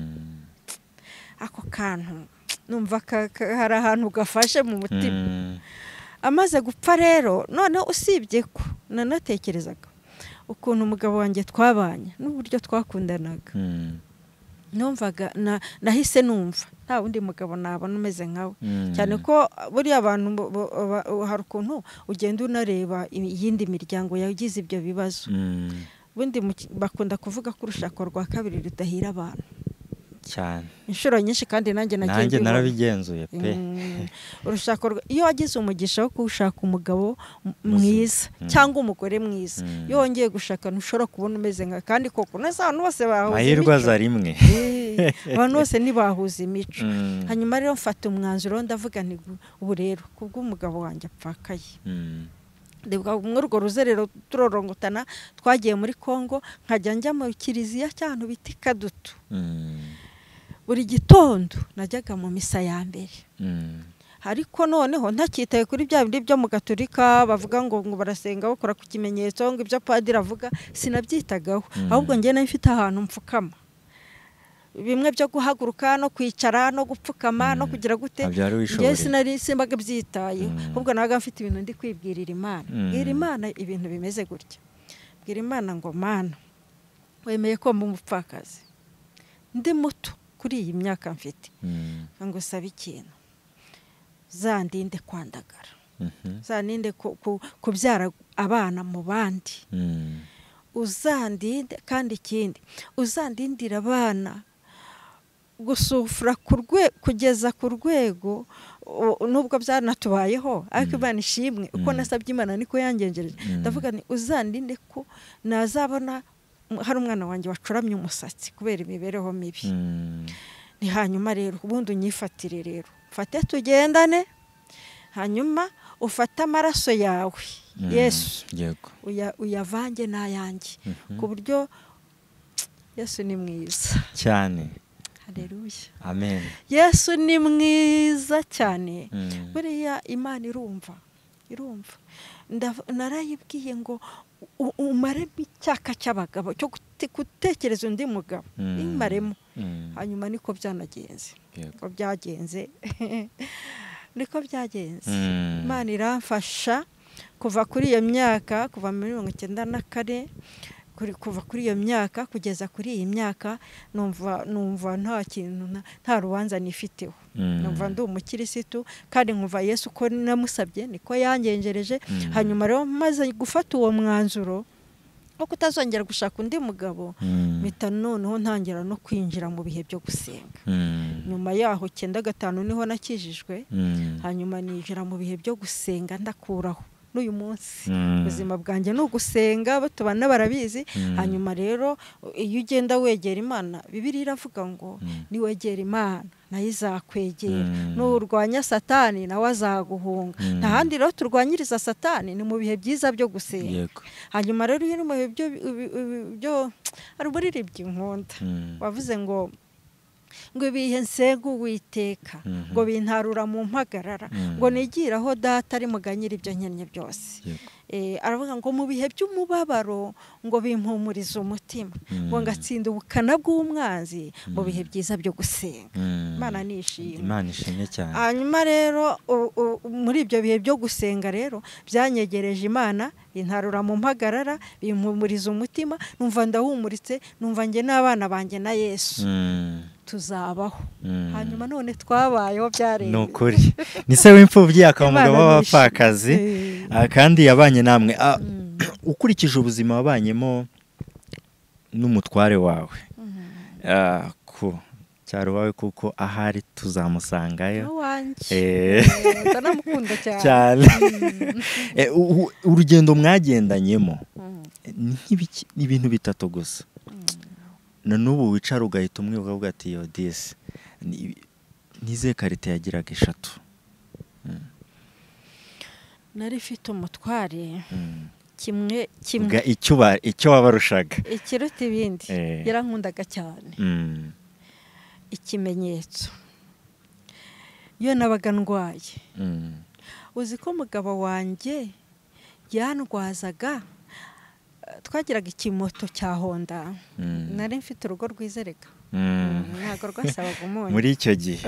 Ako kantu numva hari ahantu gafashe mu mutima. Amaze gupfa rero, none usibye ko nanatekerezaga ukuntu umugabo wanjye twabanye n'uburyo twakundanaga, numvaga nahise numva nta wundi mugabo nabona umeze nkawe, cyane ko buriya abantu hari ukuntu ugenda unareba iyindi miryango yagize ibyo bibazo. Bundi bakunda kuvuga ko urushako rwa kabiri rudahira abantu cyane inshuro nyinshi, kandi nanjye narabigenzuye pe. Urushako iyo wagize umugisha wo gushaka umugabo mwiza cyangwa umugore mwiza, iyo wongeye gushaka ntushobora kubona umeze nka, kandi koko neza abantu bose bahuza amahirwe aza rimwe, abantu bose ntibahuza imico. Hanyuma rero mfata umwanzuro, ndavuga nti ubu rero kubw'umugabo wanjye apfakaye, muri urwo ruzerero turorongotana, twagiye muri Kongo, nkajya njya mu kiliziya cy'ahantu bita Kadutu. Buri gitondo najyaga mu misa ya mbere, ariko noneho ntakitaye kuri bya bindi byo mu Gatolika bavuga ngo barasenga bakora ku kimenyetso, ngo ibyo padiri avuga sinabyitagaho, ahubwo njye nari mfite ahantu mfukama, bimwe byo guhaguruka no kwicara no gupfukama no kugira gute, njye sinari simbaga byitaye, ahubwo nabaga mfite ibintu ndi kwibwirira Imana. Bwira Imana ibintu bimeze gutya, bwira Imana ngo Mana, wemeye ko mba umupfakazi, ndi muto kuri iyi myaka mfite, ngo sabe ikintu, zandinde kwandagara, zandinde kubyara abana mu bandi, uzandinde, kandi ikindi uzandindira abana gusufura kugeza ku rwego, nubwo byanatubayeho ariko Imana ishimwe uko nasabye Imana niko yangenjereje. Ndavuga ni uzandinde ko nazabona hari umwana wanjye wacuramye umusatsi kubera imibereho mibi. Ni hanyuma rero ubundi unyifatire rero, mfate tugendane, hanyuma ufate amaraso yawe Yesu uyavange n'ayanjye, ku buryo Yesu ni mwiza cyane. Haleluya, amen. Yesu ni mwiza cyane. Buriya Imana irumva. Narayibwiye ngo umare icyaka cy'abagabo cyo gutekereza undi mugabo, imaremo. Hanyuma niko byanagenze, niko byagenze niko byagenze. Imana iramfasha kuva kuri iyo myaka, kuva muri 1994, kuva kuri iyo myaka kugeza kuri iyi myaka, numva nta kintu, nta rubanza nifiteho. Numva ndi umukirisitu, kandi nkumva Yesu ko namusabye niko yangenjereje. Hanyuma rero maze gufata uwo mwanzuro wo kutazongera gushaka undi mugabo, mpita noneho ntangira no kwinjira mu bihe byo gusenga. Nyuma yaho 95 niho nakijijwe, hanyuma ninjira mu bihe byo gusenga ndakuraho. N'uyu munsi ubuzima bwanjye no gusenga, batubana barabizi. Hanyuma rero iyo ugenda wegera Imana, Bibiliya iravuga ngo ni wegera Imana nayo izakwegera, n'urwanya Satani nawe azaguhunga. Nta handi rero turwanyiriza Satani, ni mu bihe byiza byo gusenga. Hanyuma rero iyo mu bihe byo ari buririmbyi nkunda, wavuze ngo ngo ibihe nsenga Uwiteka ngo bintarura mu mpagarara ngo nigire aho data ari muganyira ibyo nkennye byose. Aravuga ngo mu bihe by'umubabaro ngo bimpumurize umutima ngo ngatsinda ubukana bw'umwanzi mu bihe byiza byo gusenga. Imana nishimye. Imana ishimye cyane. Hanyuma rero muri ibyo bihe byo gusenga rero byanyegereje Imana intarura mu mpagarara bimpumuriza umutima numva ndahumuritse numva nge n'abana banjye na Yesu tuzabaho. Hanyuma none twabayeho byarenge. Nukuri ni se w'imfubyi akaba umugabo w'abapfakazi kandi yabanye namwe. Ukurikije ubuzima wabanyemo n'umutware wawe ku cyaro wawe kuko ahari tuzamusangayo. Ndamukunda cyane. Urugendo mwagendanyemo ni ibintu bitatu gusa. Na n'ubu wicara ugahita umwe ukavuga ati yo disi nize karite yagiraga 3. Nari mfite umutware kimwe icyo wabarushaga ikiruta ibindi yarankundaga cyane. Ikimenyetso iyo nabaga ndwaye uzi ko umugabo wanjye yandwazaga twagiraga ikimoto cya Honda. Nari mfite urugo rwizereka ntabwo rwasabaga umunyu muri icyo gihe.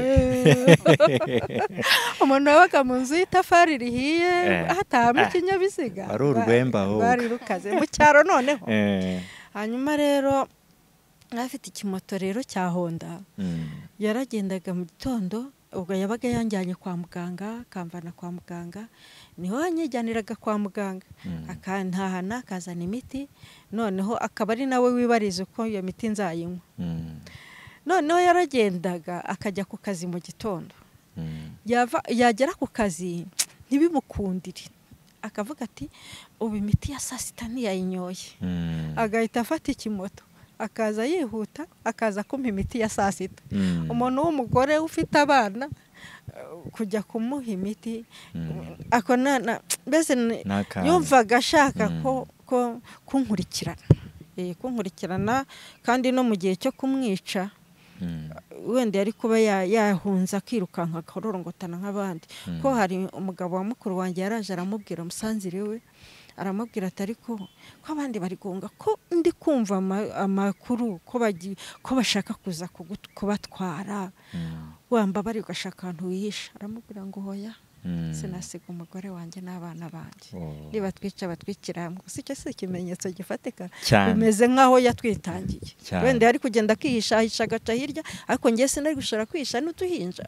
Umuntu wabaga mu nzu y'itafari rihiye hatahamo ikinyabiziga ari urwemba ahubwo bari rukaze mu cyaro noneho. Hanyuma rero afite ikimoto rero cya Honda yaragendaga mu gitondo ubwo yabaga yanjyanye kwa muganga akamvana kwa muganga niho yanyijyaniraga kwa muganga akantahana akazana imiti noneho akaba ari nawe wibariza uko iyo miti nzayinywa. Noneho yaragendaga akajya ku kazi mu gitondo yagera ku kazi ntibimukundire akavuga ati ubu imiti ya saa sita ntiyayinyoye agahita afata ikimoto akaza yihuta akaza kumpa imiti ya saa sita. Umuntu w'umugore ufite abana kujya kumuha imiti akonana mbese yumvaga ashaka ko kunkurikirana kandi no mu gihe cyo kumwica wenda yari kuba yahunza akirukanka akarorongotana nk'abandi. Ko hari umugabo wa mukuru wanjye yaraje aramubwira umusanzire we aramubwira ati ariko ko abandi bari gonga ko ndi kumva amakuru ko bashaka kuza kubatwara wamba bari ugashaka ahantu wihisha. Aramubwira ngo hoya sinasiga umugore wanjye n'abana banjye niba twica batwikira hamwe. Si cyo si ikimenyetso gifatika bimeze nk'aho yatwitangiye wenda yari kugenda akihishahisha agaca hirya ariko ngiye sinari gushobora kwihisha n'utuhinja.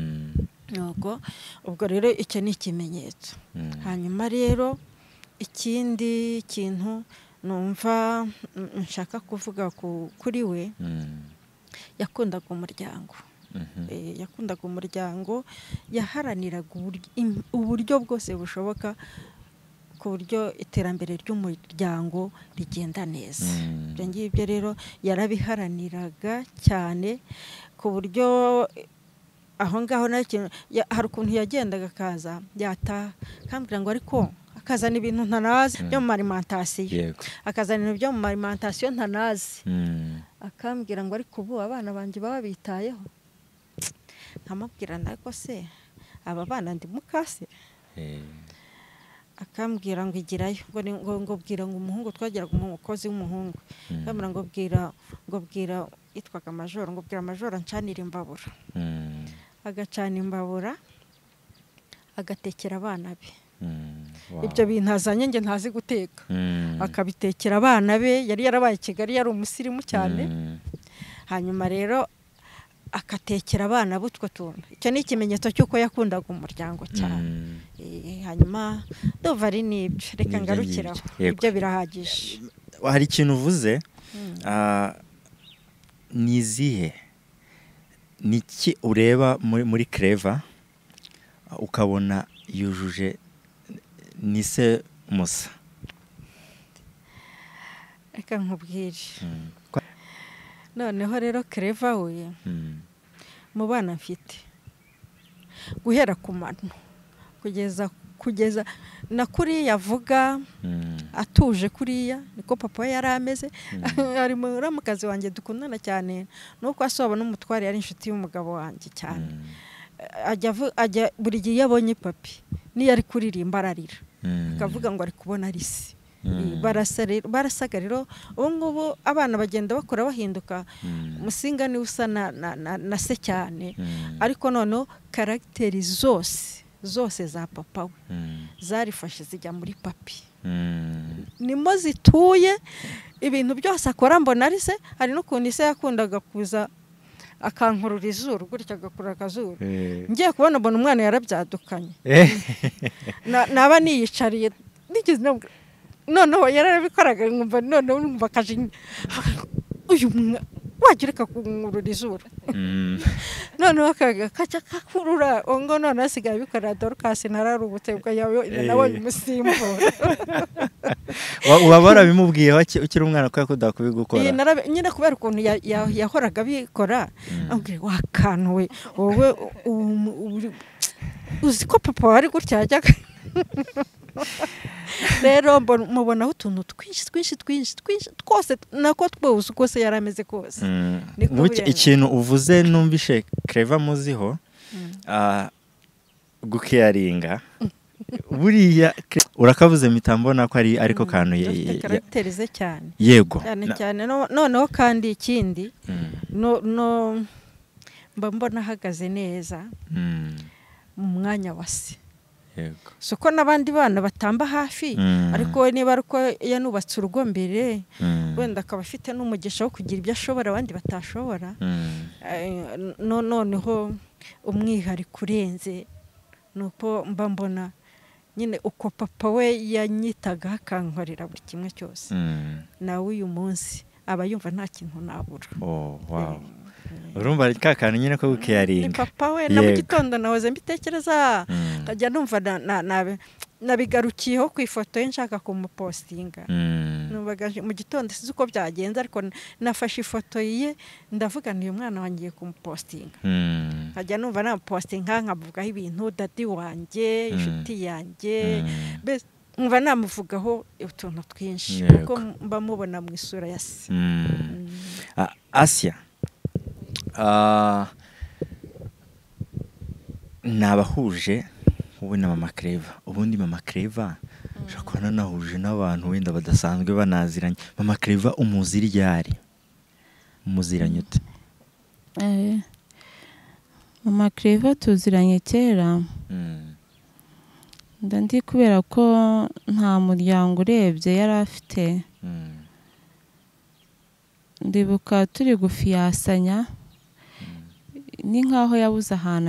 Ubwo rero icyo ni ikimenyetso. Hanyuma rero ikindi kintu numva nshaka kuvuga kuri we yakundaga umuryango. Yakundaga umuryango yaharaniraga uburyo bwose bushoboka ku buryo iterambere ry'umuryango rigenda neza. Ibyo ngibyo rero yarabiharaniraga cyane ku buryo aho ngaho hari ukuntu yagendaga akaza yataha akambwira ngo ariko akazana ibintu ntanazi byo mu alimentation akazana ibintu byo mu alimentation ntanazi akambwira ngo ariko ubu abana banjye baba bitayeho. Nkamubwira nako se aba bana ndi mukase akambwira ngo igirayo ngo bwira ngo umuhungu twagiraga umukozi w'umuhungu akambwira ngo bwira yitwaga Majoro ngo bwira Majoro ncanira imbabura agacana imbabura agatekera abana be. Ibyo bintu azanye nge ntazi guteka akabitekera abana be. Yari yarabaye Kigali yari umusirimu cyane. Hanyuma rero akatekera abana butwo tuntu. Icyo ni ikimenyetso cy'uko yakundaga umuryango cyane. Hanyuma ndumva ari nibyo reka ngarukiraho ibyo birahagije. Hari ikintu uvuze nizihe niki ureba muri Clever ukabona yujuje nise Musa? Reka nkubwire noneho rero Clever we mu bana mfite guhera ku mano kugeza kugeza na kuriya avuga atuje kuriya niko papa yari ameze. Ari mu kazi wanjye dukundana cyane nuko asoba n'umutware yari inshuti y'umugabo wanjye cyane. Ajya buri gihe yabonye papi ni yari kuririmba ararira akavuga ngo ari kubona risi. Barasaga rero ubu ngubu abana bagenda bakora bahinduka. Musinga ni usa na se cyane ariko noneho karagiteri zose za papa we zarifashe zijya muri papi. Nimo zituye ibintu byose akora mbona ari se. Hari n'ukuntu ise yakundaga kuza akankurura izuru gutya agakura akazuru. Ngiye kubona mbona umwana yarabyadukanye. Naba niyicariye nigeze noneho yarabikoraga ngumva noneho numva kaje uyu wagireka kunkurura izuru. Noneho akaca kakurura ngo none asigaye bikora Dorcas nararubutse bwa yawe nabonye umusimbura. Wabara bimubwiyeho ukiri umwana ko yakudakubigukora. Nyine kubera ukuntu yahoraga bikora ambwiye wakantu we wowe uzi ko papa wari gutya yajyaga. Rero mubonaho utuntu twinshi twose nako twose uko se yarameze kose. Ikintu uvuze numvishe Clever muziho gukeyaringa buriya urakavuze mitambona ko ari ariko kantu karakterize cyane. Yego cyane noneho kandi ikindi no mbona ahagaze neza mu mwanya wase. Yego suko nabandi bana batamba hafi ariko we niba ariko yanubatse urugo mbere wenda akaba afite n'umugisha wo kugira ibyo ashobora abandi batashobora. Noneho umwihari kurenze nuko mbona nyine uko papa we yanyitaga akankorera buri kimwe cyose. Nawe uyu munsi aba yumva nta kintu nabura. Wow. Urumva kakana nyine ko gukeyaringa. Papa we na mu gitondo nahoze mbitekereza kajya numva nabigarukiyeho ku ifoto ye nshaka kumupostinga. Numvaga mu gitondo sizi uko byagenze ariko nafashe ifoto ye ndavuga uyu mwana wangiye kumupostinga. Kajya numva namupostinga nkavugaho ibintu dadi wanjye inshuti yanjye umva namuvugaho utuntu twinshi kuko mba mubona mu isura ya se. Asia nabahuje wowe na mama Clever. Ubundi mama Clever shakwana nahuje n'abantu wenda badasanzwe banaziranye. Mama Clever umuziri ryari umuziranye ute? Mama Clever tuziranye kera. Ndandi kubera ko nta muryango urebye yari afite. Ndibuka turi gufiyasanya ni nkaho yabuze ahantu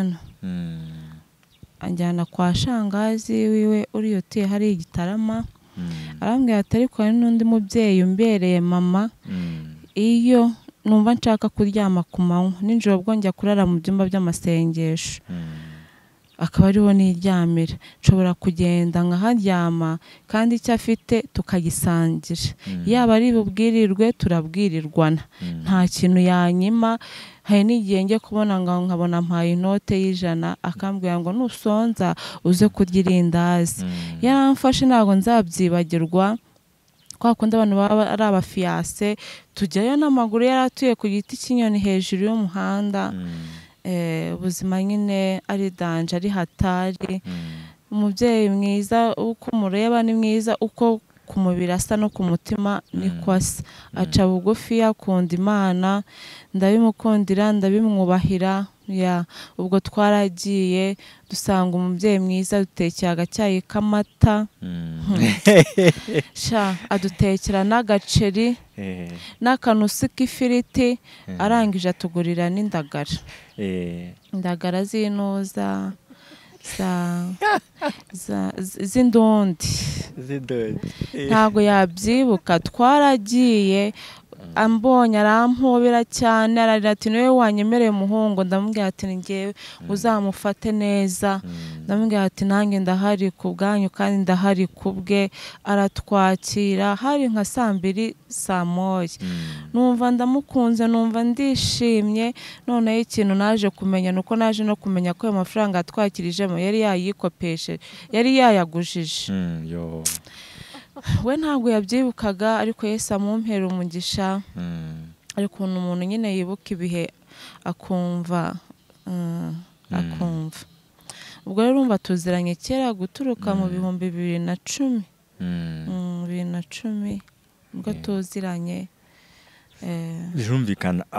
anjyana kwa shangazi wiwe uri yote hari Igitarama. Arambwira ati ariko hari n'undi mubyeyi umbereye mama iyo numva nshaka kuryama ku manywa ninjoro bwo njya kurara mu byumba by'amasengesho akaba ariho niryamira nshobora kugenda nkaharyama kandi icyo afite tukagisangira yaba ari bubwirirwe turabwirirwana nta kintu yanyima. Hari n'igihe njye kubona nkabona mpaye inote y'ijana akambwira ngo nusonza uze kurya irindazi. Yaramfashe ntabwo nzabyibagirwa kwa kundi abantu baba ari abafiyase tujyayo n'amaguru yaratuye ku giti cy'inyoni hejuru y'umuhanda. Ubuzima nyine ari danje ari hatari. Umubyeyi mwiza uko umureba ni mwiza uko ku mubiri asa no ku mutima niko asa. Aca bugufi akunda Imana ndabimukundira ndabimwubahira. Ubwo twaragiye dusanga umubyeyi mwiza dutekera agacyayi k'amata adutekera n'agaceri n'akanusi k'ifiriti arangije atugurira n'indagara. Indagara z'intuza z'indundi ntabwo yabyibuka. Twaragiye ambonye arampobera cyane ararira ati niwe wanyemereye umuhungu. Ndamubwira ati ngewe uzamufate neza ndamubwira ati nanjye ndahari ku bwanyu kandi ndahari ku bwe. Aratwakira hari nka 2:00 1:00. Numva ndamukunze, numva ndishimye. Noneho ikintu naje kumenya nuko naje no kumenya ko ayo mafaranga atwakirijemo yari yayikopeshe, yari yayagujije. We ntabwo yabyibukaga, ariko Yesu amumpera umugisha. Ariko umuntu nyine yibuka ibihe akumva akumva. Ubwo rero urumva tuziranye kera guturuka mu 2010. 2010 ubwo tuziranye. Birumvikana.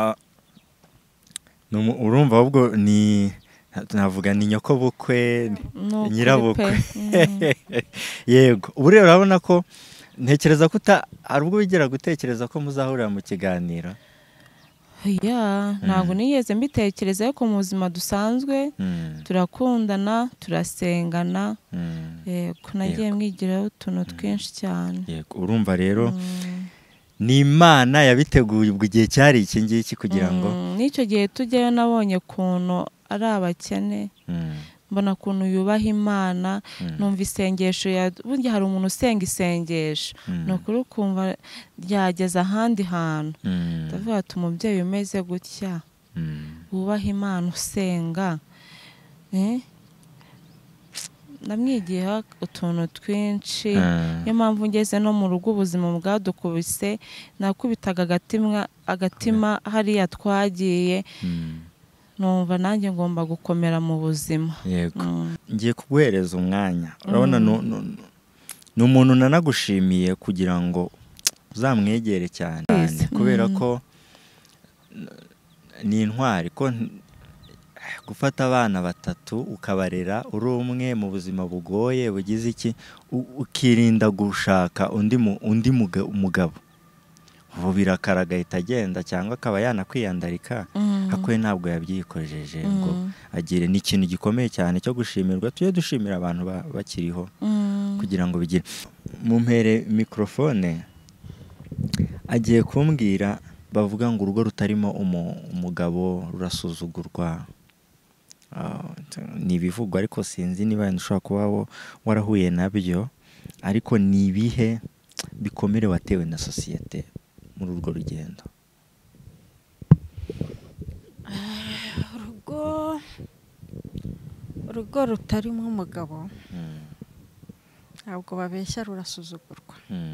Urumva ahubwo ni navuga ni nyoko bukwe, nyirabukwe. Yego. Ubu rero urabona ko ntekereza ko hari ubwo wigera gutekereza ko muzahurira mu kiganiro. Ntabwo nigeze mbitekereza, ariko mu buzima dusanzwe turakundana, turasengana. Yego, nagiye mwigiraho utuntu twinshi cyane. Yego, urumva rero ni Imana yabiteguye ubwo igihe cyari iki ngiki kugira ngo n'icyo gihe tujyayo nabonye kuntu ari abakene, mbona kuntu yubaha Imana, numva isengesho burya hari umuntu usenga isengesho ni ukuri ukumva ryageza ahandi hantu. ndavuga ati umubyeyi umeze gutya wubaha Imana usenga, namwigiyeho utuntu twinshi. Niyo mpamvu ngeze no mu rugo ubuzima bwadukubise, nakubitaga agatima hariya twagiye, numva nanjye ngomba gukomera mu buzima. Yego. Ngiye kuguhereza umwanya. Urabona ni umuntu nanagushimiye kugira ngo uzamwegere cyane, kubera ko ni intwari ko gufata abana 3 ukabarera uri umwe mu buzima bugoye bugize iki, ukirinda gushaka undi mugabo. Ubu birakaraga itagenda cyangwa akaba yanakwiyandarika, akwe ntabwo yabyikojeje ngo agire. Ni ikintu gikomeye cyane cyo gushimirwa. Tujye dushimira abantu bakiriho kugira ngo bigire. Mumpere mikrofone. Agiye kumbwira bavuga ngo urugo rutarimo umugabo rurasuzugurwa. Ni ibivugwa, ariko sinzi niba nshobora kuba warahuye nabyo. Ariko ni ibihe bikomere watewe na sosiyete muri urwo rugendo? urugo rutarimo umugabo ntabwo babeshya, rurasuzugurwa.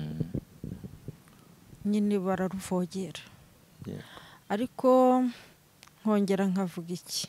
Nyine bararuvogera. Ariko nkongera nkavuga iki,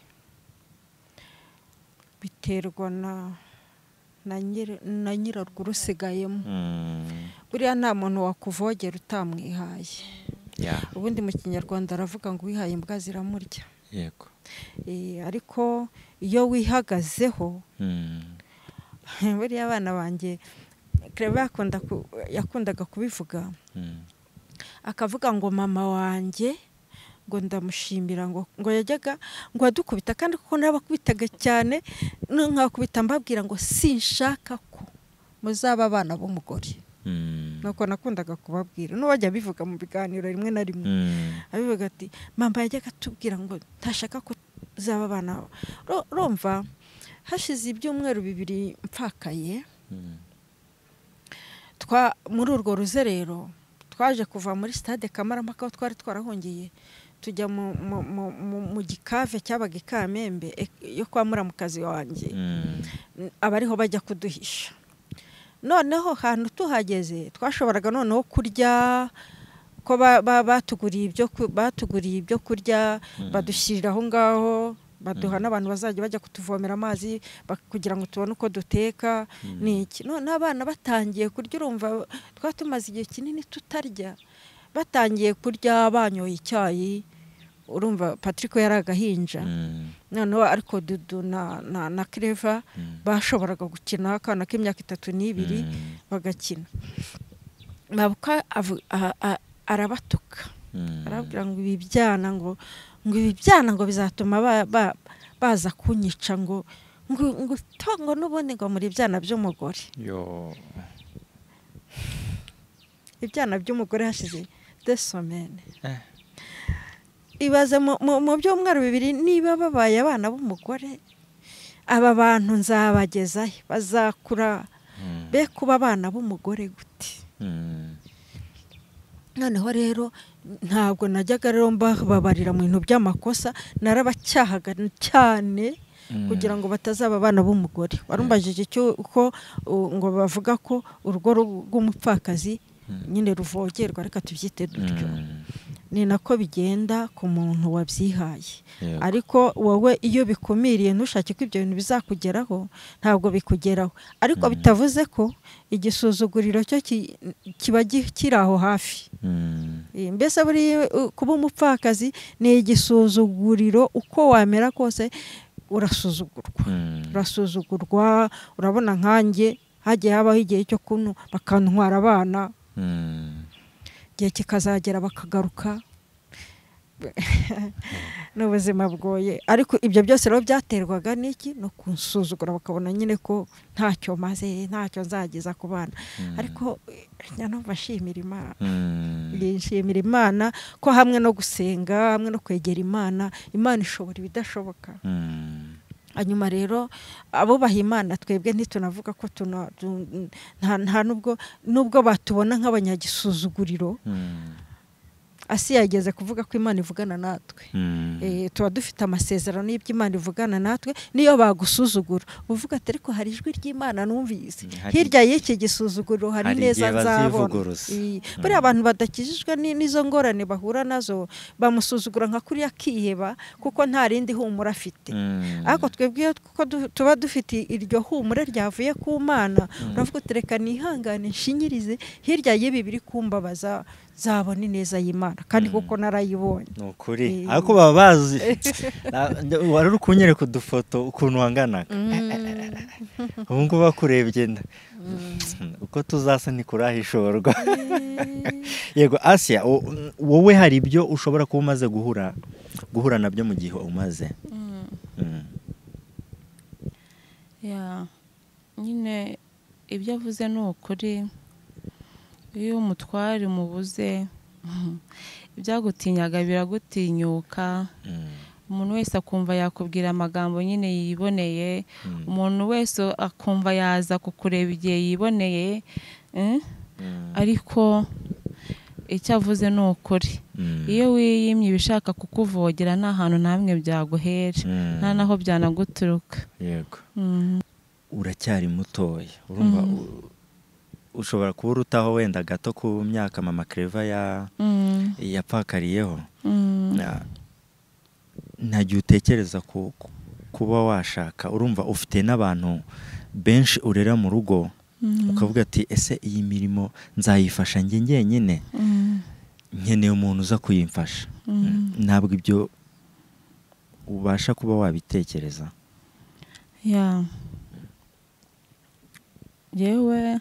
biterwa na nyirarwo urusigayemo. Buriya nta muntu wakuvogera utamwihaye. Ubundi mu Kinyarwanda aravuga ngo wihaye imbwa ziramurya. Yego. Ariko iyo wihagazeho, buriya abana banjye yakundaga kubivuga, akavuga ngo mama wanjye ngo ndamushimira ngo yajyaga ngo adukubita, kandi kuko nabakubitaga cyane, nkakubita mbabwira ngo sinshaka ko muzaba abana b'umugore. Nuko nakundaga kubabwira, n'uwajya bivuga mu biganiro rimwe na rimwe, abivuga ati mama yajyaga atubwira ngo ntashaka ko zaba abana. Urumva hashize ibyumweru 2 mpfakaye, muri urwo ruzerero twaje kuva muri stade Kamarampaka, twari twarahongeye tujya mu gikave cyabaga Kamembe yo kwa muramukazi wanjye, abariho bajya kuduhisha. Noneho hantu tuhageze twashoboraga noneho kurya ko batuguriye ibyo kurya, badushyirira aho ngaho, baduha n'abantu bazajya bajya kutuvomera amazi kugira ngo tubone uko duteka n'iki. None abana batangiye kurya, urumva twatumaze igihe kinini tutarya, batangiye kurya banyoye icyayi. Urumva Patrick yari agahinja, noneho ariko Dudu na Clever bashoboraga gukina, akana k'imyaka 3 n'ibiri bagakina. Mabuka arabatuka, arabwira ngo ibi byana ngo bizatuma baza kunyica, ngo tongo n'ubundi ngo muri byana by'umugore. Ibyana by'umugore hashize 2 semaines. Ibaze mu byumweru 2 niba babaye abana b'umugore, aba bantu nzabagezayo bazakura be kuba abana b'umugore gute. Noneho rero ntabwo najyaga rero mbabarira mu bintu by'amakosa, narabacyahaga cyane kugira ngo batazaba abana b'umugore. Warumbajije icyo uko ngo bavuga ko urugo rw'umupfakazi nyine ruvogerwa, reka tubyite dutyo. Ni nako bigenda ku muntu wabyihaye. Ariko wowe iyo bikumiriye ntushake ko ibyo bintu bizakugeraho, ntabwo bikugeraho. Ariko bitavuze ko igisuzuguriro cyo kiba kiri aho hafi. Mbese buri kuba umupfakazi ni igisuzuguriro, uko wamera kose urasuzugurwa. Urabona nkanjye hagiye habaho igihe cyo bakantwara abana, igihe kikazagera bakagaruka. N'ubuzima bwoye, ariko ibyo byose rero byaterwaga n'iki? No kunsuzugura, bakabona nyine ko ntacyo maze, ntacyo nzageza ku bana. Ariko nyanumva nshimira Imana, nshimira Imana ko hamwe no gusenga, hamwe no kwegera Imana, Imana ishobora ibidashoboka. Hanyuma rero abubaha Imana twebwe ntitunavuga ko nta nubwo batubona nk'abanyagisuzuguriro. Asi yageze kuvuga ko Imana ivugana natwe. Tuba dufite amasezerano y'ibyo Imana ivugana natwe. Niyo bagusuzugura uvuga ati ariko hari ijwi ry'Imana numvise, hirya y'iki gisuzuguriro hari neza nzabona. Buriya abantu badakijijwe n'izo ngorane bahura nazo bamusuzugura nka kuriya kiheba, kuko nta rindi humura afite. Ariko twebwe ko tuba dufite iryo humura ryavuye ku Mana, uravuga uti reka nihangane nshinyirize, hirya y'ibi biri kumbabaza zabona ineza y'Imana, kandi kuko narayibonye. Nukuri ariko baba bazi wari uri kunyereka udufoto ukuntu wanganaga. Ubu ngubu bakurebye uko tuzasa ntikurahishorwa. Yego Asia, wowe hari ibyo ushobora kuba umaze guhura nabyo mu gihe umaze? Nyine ibyo avuze ni ukuri. Iyo umutware mubuze, ibyagutinyaga biragutinyuka. Umuntu wese akumva yakubwira amagambo nyine yiboneye. Umuntu wese akumva yaza kukureba igihe yiboneye. Ariko icyo avuze ni ukuri. Iyo wiyimye ibishaka kukuvogera nta hantu namwe byaguhera, nta naho byanaguturuka. Yego. Uracyari mutoya, urumva ushobora kuba urutaho wenda gato ku myaka mama Cleva yapfakariyeho. Ntajya utekereza kuba washaka. Urumva ufite n'abantu benshi urera mu rugo, ukavuga ati ese iyi mirimo nzayifasha njye njyenyine, nkeneye umuntu uza kuyimfasha. Ntabwo ibyo ubasha kuba wabitekereza? Yewe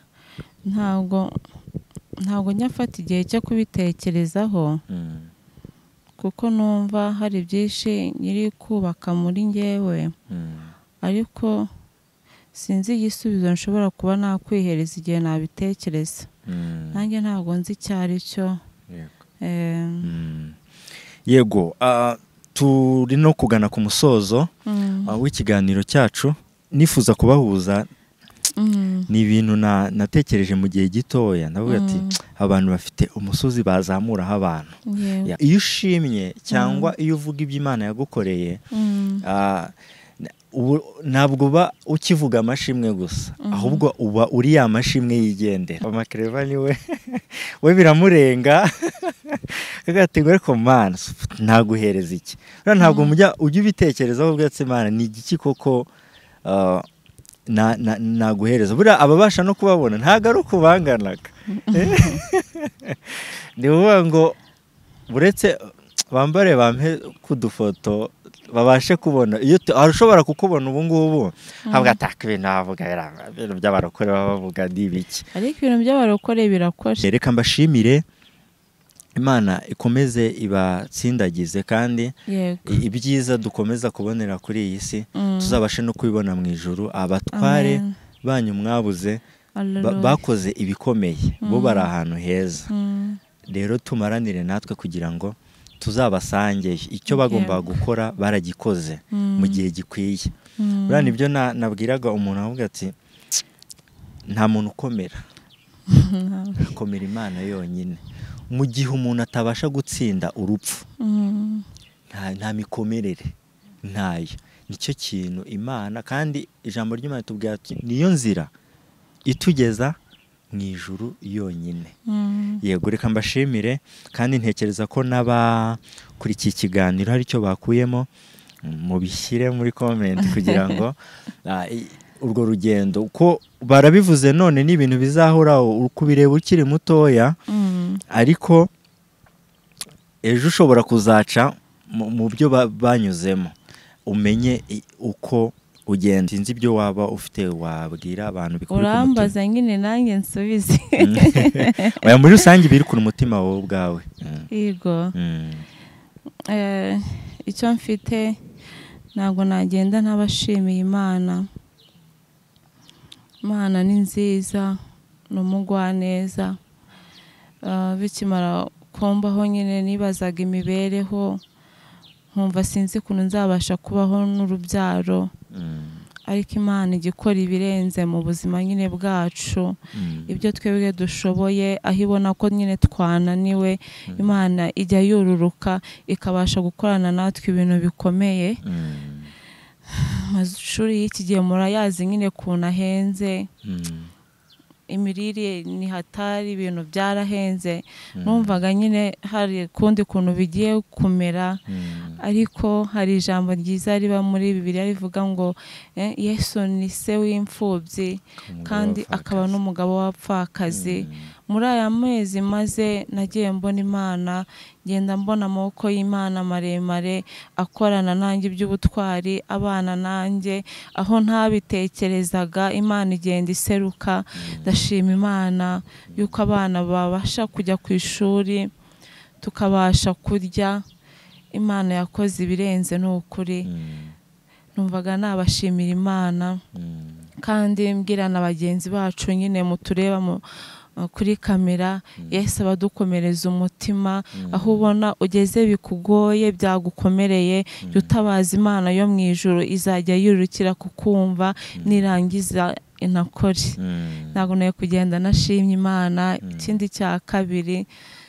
ntabwo nyafata igihe cyo kubitekerezaho, kuko numva hari byinshi nyiri kubaka muri njyewe. Ariko sinzi igisubizo nshobora kuba nakwihereza igihe nabitekereza. Nanjye ntabwo nzi icyo ari cyo. Yego, turi no kugana ku musozo w'ikiganiro cyacu. Nifuza kubahuza ni ibintu natekereje mu gihe gitoya. Ndavuga ati abantu bafite umusozi bazamuraho abantu. Iyo ushimye cyangwa iyo uvuga ibyo Imana yagukoreye, ntabwo uba ukivuga amashimwe gusa, ahubwo uba uri ya mashimwe yigendera. Mama Cleva niwe we biramurenga kagategwa, ariko Mana ntaguhereza iki? Ntabwo ujya ubitekerezaho uvuga ati Mana ni igiki koko naguhereza? Buriya ababasha no kubabona ntago ari uko banganaga. Ni ukuvuga ngo buretse bambare bampe kudufoto babashe kubona. Iyo arashobora kukubona ubu ngubu havuga ataka ibintu avuga ibintu by'abarokore bavuga n'ibiki, ariko ibintu by'abarokore birakora. Reka mbashimire, Imana ikomeze ibatsindagize, kandi ibyiza dukomeza kubonera kuri iyi si tuzabashe no kubibona mu ijuru. Abatware banyu mwabuze bakoze ibikomeye, bo bari ahantu heza. Rero tumaranire natwe kugira ngo tuzabasangeyo icyo bagomba gukora baragikoze mu gihe gikwiye. buriya nibyo nabwiraga umuntu avuga ati nta muntu ukomera akomera Imana yonyine. Mu gihe umuntu atabasha gutsinda urupfu nta mikomerere ntayo. Nicyo kintu Imana, kandi ijambo ry'Imana tubwira ati niyo nzira itugeza mu ijuru yonyine. Yego, reka mbashimire kandi ntekereza ko kuri iki kiganiro hari icyo bakuyemo, mubishyire muri comment kugira ngo urwo rugendo uko barabivuze none ni ibintu bizahoraho ukubireba ukiri mutoya, ariko ejo ushobora kuzaca mu byo banyuzemo umenye uko ugenda. Sinzi ibyo waba ufite wabwira abantu bikuri ku mutima. Urambaza nyine nanjye nsubize. Oya, muri rusange biri ku mutima wowe ubwawe. Yego. Icyo mfite ntabwo nagenda ntabashimiye Imana. Imana ni nziza, ni umugwaneza. Bikimara kumbaho nyine nibazaga imibereho, nkumva sinzi ukuntu nzabasha kubaho n'urubyaro, ariko Imana igikora ibirenze mu buzima nyine bwacu. Ibyo twebwe dushoboye, aho ibona ko nyine twananiwe, Imana ijya yururuka ikabasha gukorana natwe ibintu bikomeye. Amashuri y'iki gihe murayazi nyine kuntu ahenze, imirire ni hatari, ibintu byarahenze. Numvaga nyine hari kundi kuntu bigiye kumera, ariko hari ijambo ryiza riba muri Bibiliya rivuga ngo Yesu ni se w'imfubyi kandi akaba n'umugabo w'abapfakazi. Muri aya mezi maze nagiye mbona Imana, ngenda mbona amaboko y'Imana maremare akorana nanjye iby'ubutwari, abana nanjye aho ntabitekerezaga. Imana igenda iseruka. Ndashima Imana yuko abana babasha kujya ku ishuri, tukabasha kurya. Imana yakoze ibirenze n'ukuri. Numvaga nabashimira Imana, kandi mbwira na bagenzi bacu nyine mutureba kuri kamera, Yesu abadukomereza umutima. Aho ubona ugeze bikugoye, byagukomereye, jya utabaza Imana yo mu ijuru, izajya yurukira kukumva nirangiza inakore. Ntabwo nayo kugenda nashimye Imana. Ikindi cya kabiri,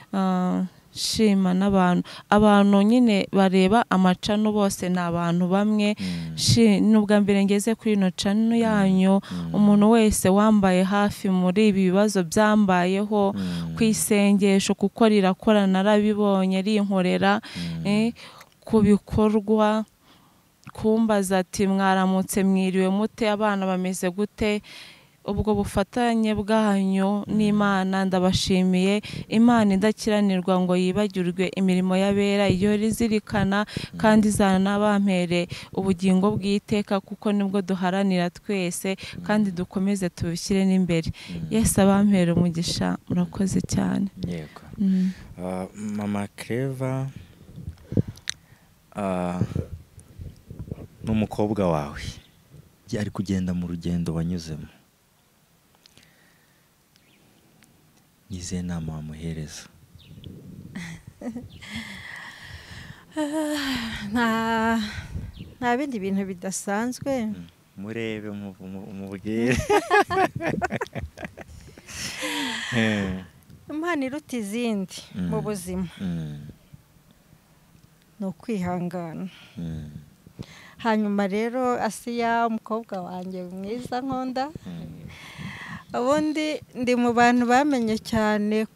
shima abantu nyine bareba amacano bose ni abantu bamwe. N'ubwa mbere ngeze kuri ino cano yanyu, umuntu wese wambaye hafi muri ibi bibazo byambayeho, ku isengesho kuko rirakora, narabibonye rinkorera, ku bikorwa, kumbaza ati mwaramutse, mwiriwe mute, abana bameze gute. Ubwo bufatanye bwanyu n'Imana ndabashimiye. Imana idakiranirwa ngo yibagirwe imirimo y'abera, iyo rizirikana kandi izanabampere ubugingo bw'iteka, kuko nibwo duharanira twese, kandi dukomeze tubishyire n'imbere. Yesu abampere umugisha. Murakoze cyane. Yego. Mama Claver n'umukobwa wawe ari kugenda mu rugendo wanyuzemo, nize nama wamuhereza? nta bindi bintu bidasanzwe. Murebe umubwire. Imana iruta izindi mu buzima ni ukwihangana. Hanyuma rero Asiya, umukobwa wanjye mwiza nkunda, ubundi ndi mu bantu bamenye cyane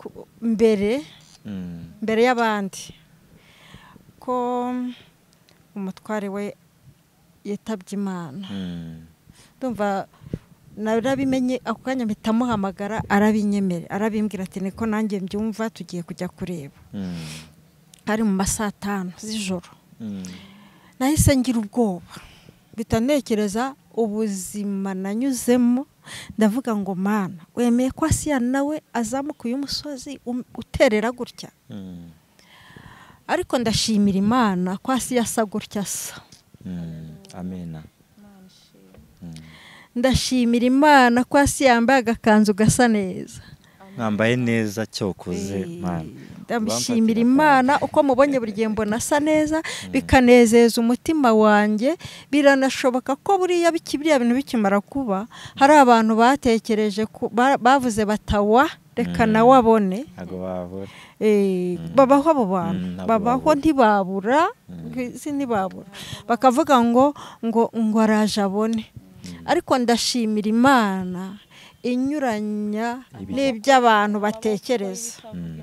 mbere y'abandi ko umutware we yitabye Imana. Ndumva narabimenye ako kanya mpita muhamagara, arabimbwira ati niko nanjye mbyumva, tugiye kujya kureba. Hari mu masaa 5 z'ijoro. Nahise ngira ubwoba, bitanekereza ubuzima nanyuzemo. Ndavuga ngo Mana, wemeye ko Asiya nawe azamuka uyu musozi uterera gutya? Ariko ndashimira Imana ko Asiya asa gutya asa. Amena. Ndashimira Imana ko Asiya yambaye agakanzu gasa neza. mwambaye neza cyokoze mana. ndabishimira Imana uko mubonye buri gihe mbona asa neza bikanezeza umutima wanjye. Biranashoboka ko buriya biriya bintu bikimara kuba hari abantu batekereje bavuze batawa reka nawe abone. Babaho abo bantu babaho ntibabura bakavuga ngo araje abone. Ariko ndashimira Imana inyuranya n'iby'abantu batekereza,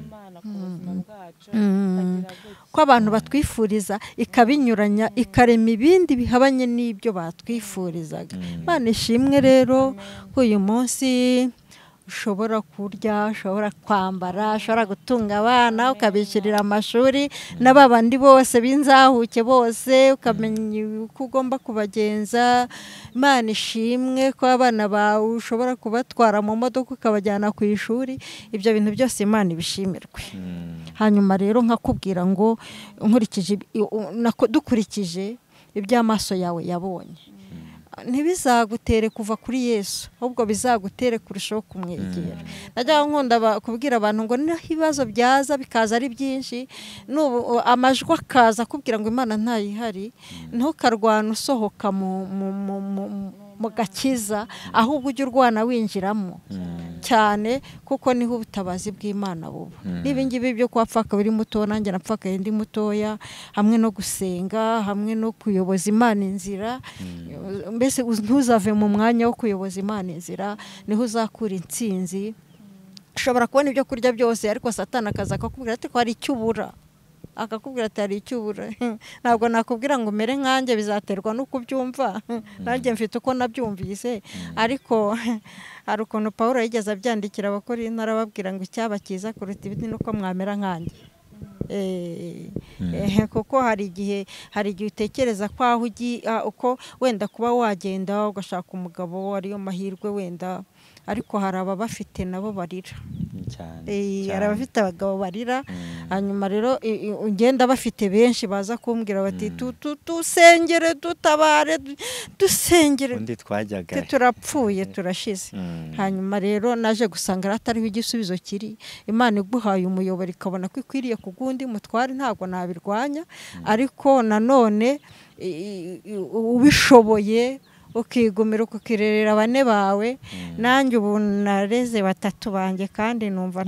ko abantu batwifuriza ikabinyuranya ikarema ibindi bihabanye n'ibyo batwifurizaga. Imana ishimwe rero ko uyu munsi ushobora kurya, ushobora kwambara, ushobora gutunga abana ukabishyurira amashuri n'ababandi bose b'inzahuke bose ukamenya uko ugomba kubagenza. Imana ishimwe ko abana bawe ushobora kubatwara mu modoka ukabajyana ku ishuri. Ibyo bintu byose Imana ibishimirwe. Hanyuma rero nkakubwira ngo dukurikije iby'amaso yawe yabonye, ntibizagutere kuva kuri Yesu, ahubwo bizagutere kurushaho kumwegera. Najya nkunda kubwira abantu ngo niho ibibazo byaza bikaza ari byinshi, amajwi akaza akubwira ngo Imana ntayihari, ntukarwana usohoka mu gakiza, ahubwo ujya urwana winjiramo cyane, kuko niho ubutabazi bw'Imana buba. N'ibingibi byo kwapfaka biri muto, nanjye napfakaye ndi mutoya, hamwe no gusenga, hamwe no kuyoboza Imana inzira. Mbese ntuzave mu mwanya wo kuyoboza Imana inzira, niho uzakura intsinzi. Ushobora kubona ibyo kurya byose, ariko Satani akaza akakubwira ati ko hari icyo ubura, akakubwira ati hari icyo ubura. Ntabwo nakubwira ngo mere nkanjye, bizaterwa n'uko ubyumva. Nanjye mfite uko nabyumvise, ariko hari ukuntu Pawulo yigeze abyandikira Abakorinto arababwira ngo icyaba cyiza kuruta ibindi nuko mwamera nkanjye. Kuko hari igihe utekereza ko aho uko wenda kuba wagenda ugashaka umugabo ariyo mahirwe wenda, ariko hari ababafite nabo barira. Hari abafite abagabo barira. Hanyuma rero ugenda bafite benshi baza kumbwira bati dusengere, dutabare, dusengere, undi twajyaga turapfuye turashize. Hanyuma rero naje gusanga atariho igisubizo kiri. Imana iguhaye umuyoboro ikabona ko ikwiriye kugundi mutware, ntabwo nabirwanya, ariko nanone ubishoboye ukigumira ukirerera bane bawe. Nanjye ubu nareze batatu banjye kandi numva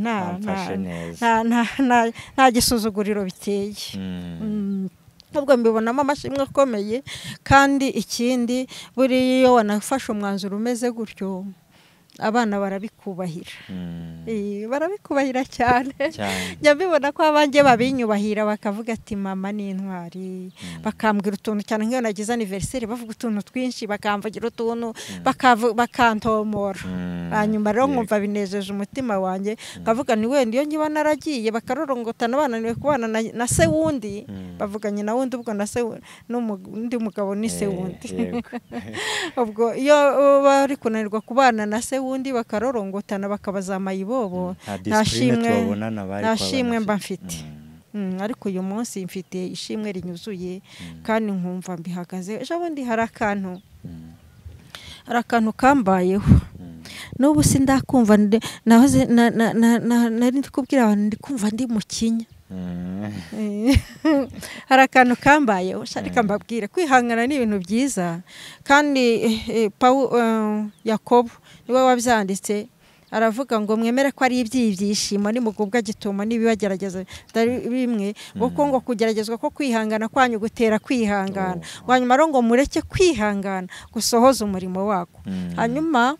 nta gisuzuguriro biteye. Ubwo mbibonamo amashimwe akomeye. Kandi ikindi, buriya iyo wanafashe umwanzuro umeze gutyo, abana barabikubahira. Barabikubahira cyane. Njya mbibona ko abanjye babinyubahira bakavuga ati mama ni intwari, bakambwira utuntu cyane nk'iyo nagize anniversaire bavuga utuntu twinshi, bakamvugira utuntu, bakantomora. Hanyuma rero nkumva binejeje umutima wanjye, nkavuga ni wenda iyo ngiba naragiye bakarorongotana bananiwe kubana na se wundi, bavuganye na wundi, ubwo na se n'undi mugabo ni se wundi. Ubwo iyo bari kunanirwa kubana na se wundi bakarorongotana bakabaza mayibobo, nashimwe mba mfite. Ariko uyu munsi mfite ishimwe rinyuzuye kandi nkumva mbihagaze. Ejo bundi hari akantu kambayeho, n'ubu sindakumva. Nari kubwira abantu ndi kumva ndi mu kinya. Hari akantu kambayeho, reka mbabwire, kwihangana ni ibintu byiza. Kandi Yakobo niwe wabyanditse, aravuga ngo mwemere ko ari ibyishimo nimugubwa gituma n'ibibagerageza bimwe, kuko ngo kugeragezwa ko kwihangana kwanyu gutera kwihangana, hanyuma rero ngo mureke kwihangana gusohoza umurimo wako. Hanyuma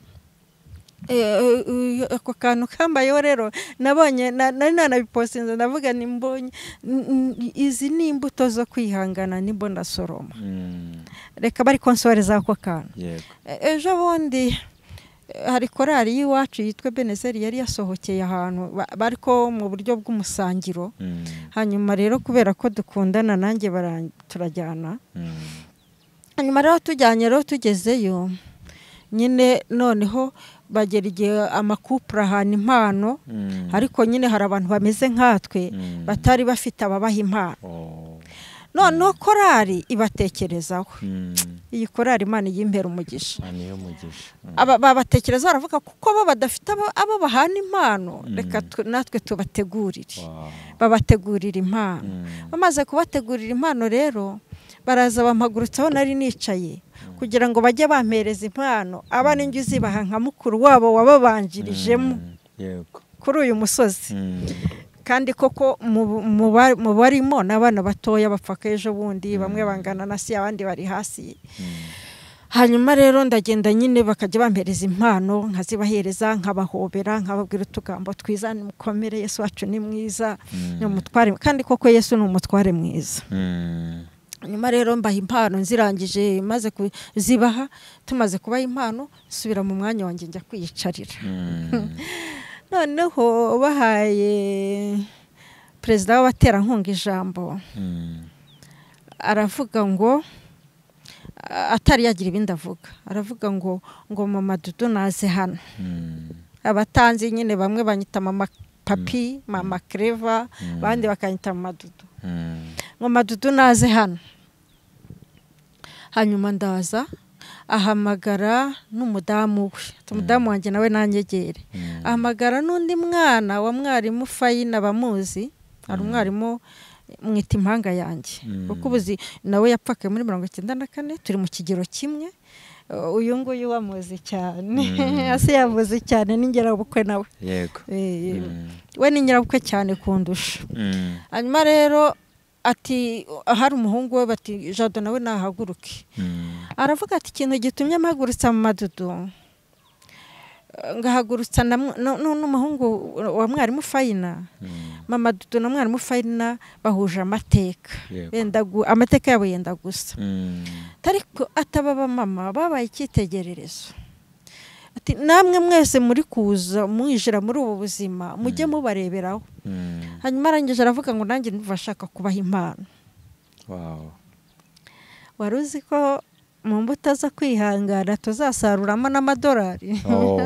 ako kantu kambayeho rero nabonye nari nanabipostinze, ndavuga nimbonye izi ni imbuto zo kwihangana nimbo ndasoroma. Reka bari konsoreza ako kantu. Ejo bundi hari korali y'iwacu yitwa Benezeri yari yasohokeye ahantu bariko mu buryo bw'umusangiro. Hanyuma rero kubera ko dukundana nanjye turajyana. Hanyuma rero tujyanye, rero tugezeyo nyine noneho bagera igihe amakupura ahantu impano, ariko nyine hari abantu bameze nkatwe batari bafite ababaha impano. noneho korari ibatekerezaho. Iyi korari Imana yimpera umugisha. niyo mugisha. Babatekereza baravuga kuko bo badafite abo bahana impano, reka natwe tubategurire. Babategurira impano. Bamaze kubategurira impano rero baraza bampagurutsaho nari nicaye kugira ngo bajye bampereza impano, abana ingi zibaha nka mukuru wabo wababanjirijemo kuri uyu musozi. Kandi koko mu barimo n'abana batoya bapfaka ejo bundi, bamwe bangana na si abandi bari hasi. Hanyuma rero ndagenda nyine bakajya bampereza impano, nkazibahereza, nkabahobera, nkababwira utugambo twiza, mukomere, Yesu wacu ni mwiza, ni umutware, kandi koko Yesu ni umutware mwiza. Nyuma rero mbaha impano, nzirangije maze kuzibaha, tumaze kubaha impano subira mu mwanya wanjye njya kwiyicarira. Noneho bahaye perezida w'abaterankunga ijambo, aravuga ngo atari yagira ibindi avuga, aravuga ngo Mama Dudu naze hano. Abatanzi nyine bamwe banyita Mama Papi, Mama Clever, bandi bakanyita Mama Dudu. Mama Dudu naze hano. Hanyuma ndaza ahamagara n'umudamu we, umudamu wanjye nawe nanyegere. Ahamagara n'undi mwana wa mwarimu Fayina bamuzi, ari umwarimu mwita impanga yanjye, kuko ubuzi nawe yapfakaye muri 1994, turi mu kigero kimwe. Uyu nguyu wamuzi cyane, ase yavuze cyane, n'ingera ubukwe nawe. Yego. We n'ingera ubukwe cyane kundusha. Hanyuma rero ati hari umuhungu we bati Jado nawe nahaguruke. Aravuga ati ikintu gitumye amagurutsa Mama Dudu, ngahagurutsa n'umuhungu wa mwarimu Fayina. Mama Dudu na mwarimu Fayina bahuje amateka, amateka yabo yenda gusa. Ariko ataba mama babaye icyitegererezo. Ati namwe mwese muri kuza mwijira muri ubu buzima mujye mubareberaho. Hanyuma arangije aravuga ngo nanjye ndivashaka kubaha impano. Waruzi ko mu mbuto za kwihangana tuzasaruramo n'amadolari.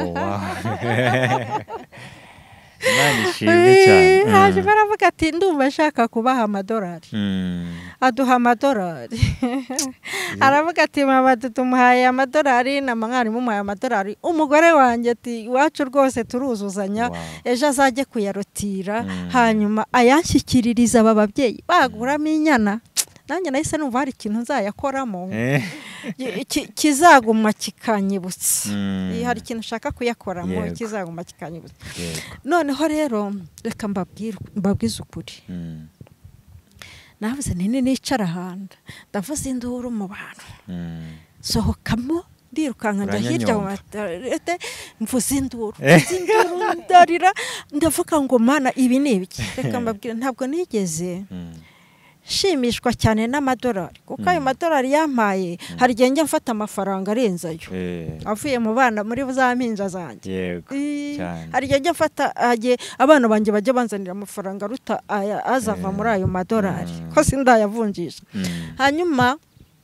Haje baravuga ati ndumva ashaka kubaha amadolari. Aduha amadolari. Aravuga ati Mama Dudu muhaye amadolari na mwarimu muhaye amadolari. Umugore wanjye ati iwacu rwose turuzuzanya, ejo azajye kuyarotira, hanyuma ayanshyikiririza aba babyeyi baguramo inyana. Nanjye nahise numva hari ikintu nzayakoramo kizaguma kikanyibutsa. Hari ikintu ushaka kuyakoramo kizaguma kikanyibutsa. Noneho rero reka mbabwize ukuri. Navuze nini nicara handa, ndavuze induru mu bantu, sohokamo ndirukanka njya hirya mu matarete, mvuze induru ndarira, ndavuga ngo Mana ibi ni ibiki. Reka mbabwire ntabwo nigeze shimishwa cyane n'amadolari, kuko ayo madolari yampaye hari igihe njya mfata amafaranga arenzayo avuye mu bana muri za mpinja zanjye. Hari igihe njya mfata abana banjye bajya banzanira amafaranga aruta azava muri ayo madolari, ko sindayavunjisha. Hanyuma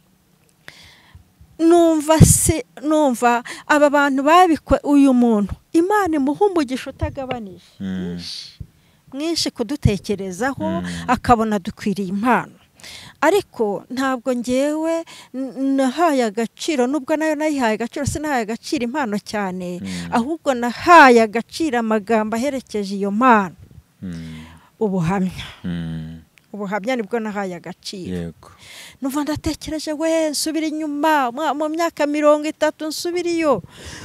numva aba bantu babikwe, uyu muntu Imana imuha umugisha utagabanije mwinshi kudutekerezaho, akabona dukwiriye impano. Ariko ntabwo ngewe nahaye agaciro, nubwo nayo nayihaye agaciro, sinahaye agaciro impano cyane, ahubwo nahaye agaciro amagambo aherekeje iyo mpano. Ubuhamya nibwo nahaye agaciro. Numva ndatekereje we nsubira inyuma mu myaka 30 nsubiriyo.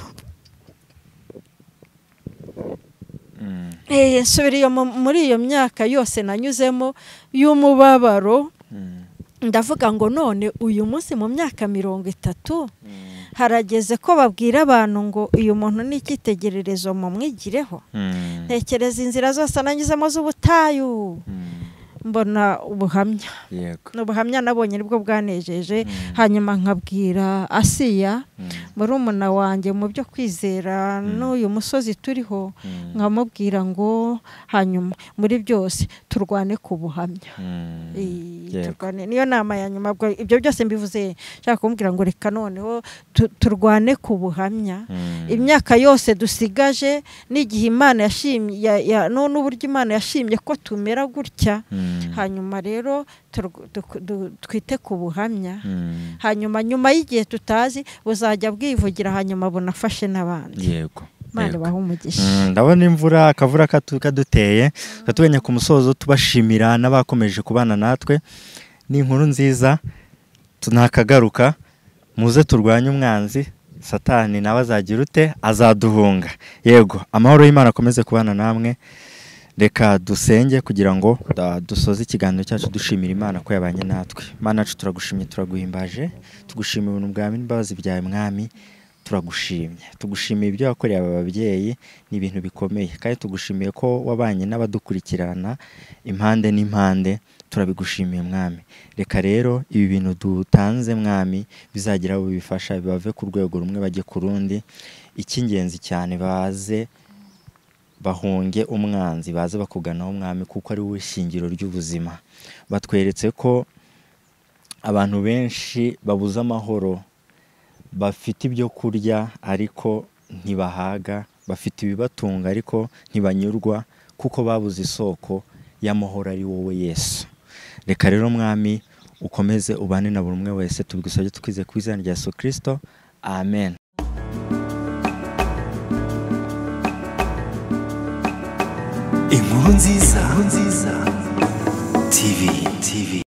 Nsubiriyo muri iyo myaka yose nanyuzemo y'umubabaro. Ndavuga ngo none uyu munsi mu myaka 30 harageze ko babwira abantu ngo uyu muntu ni icyitegererezo mu mwigireho. Ntekereza inzira zose nanyuzemo z'ubutayu, mbona ubuhamya. N'ubuhamya nabonye nibwo bwanejeje. Hanyuma nkabwira Asiya murumuna wanjye mu byo kwizera n'uyu musozi turiho, nkamubwira ngo hanyuma muri byose turwane ku buhamya. Niyo nama ya nyuma. Ibyo byose mbivuze nshaka kumubwira ngo reka noneho turwane ku buhamya. Imyaka yose dusigaje n'igihe Imana yashimye n'uburyo Imana yashimye ko tumera gutya, hanyuma rero twite ku buhamya, hanyuma nyuma y'igihe tutazi buzajya bwivugira, hanyuma bunafashe n'abandi. Yego. Imana ibahe umugisha. Ndabona imvura, akavura kaduteye, katuganya ku musozo, tubashimira n'abakomeje kubana natwe. Ni inkuru nziza, tunakagaruka, muze turwanye umwanzi Satani, nawe azagira ute, azaduhunga. Yego, amahoro y'Imana akomeze kubana namwe. Reka dusenge kugira ngo dusoze ikiganiro cyacu dushimira Imana ko yabanye natwe. Mana yacu turagushimye, turaguhimbaje, tugushimira ubuntu bwawe n'imbabazi byawe mwami. Turagushimye, tugushimiye ibyo wakoreye aba babyeyi, ni ibintu bikomeye, kandi tugushimiye ko wabanye n'abadukurikirana impande n'impande. Turabigushimiye mwami. Reka rero ibi bintu dutanze mwami bizagira abo bifasha, bibave ku rwego rumwe bajye ku rundi. Icy'ingenzi cyane, baze bahunge umwanzi, baze bakuganaho mwami, kuko ari wowe shingiro ry'ubuzima. Batweretse ko abantu benshi babuze amahoro, bafite ibyo kurya ariko ntibahaga, bafite ibibatunga ariko ntibanyurwa, kuko babuze isoko y'amahoro ari wowe Yesu. Reka rero mwami ukomeze ubane na buri umwe wese, tubigusabye twize ku izina rya Yesu Kristo, amen. Inkuru nziza TV.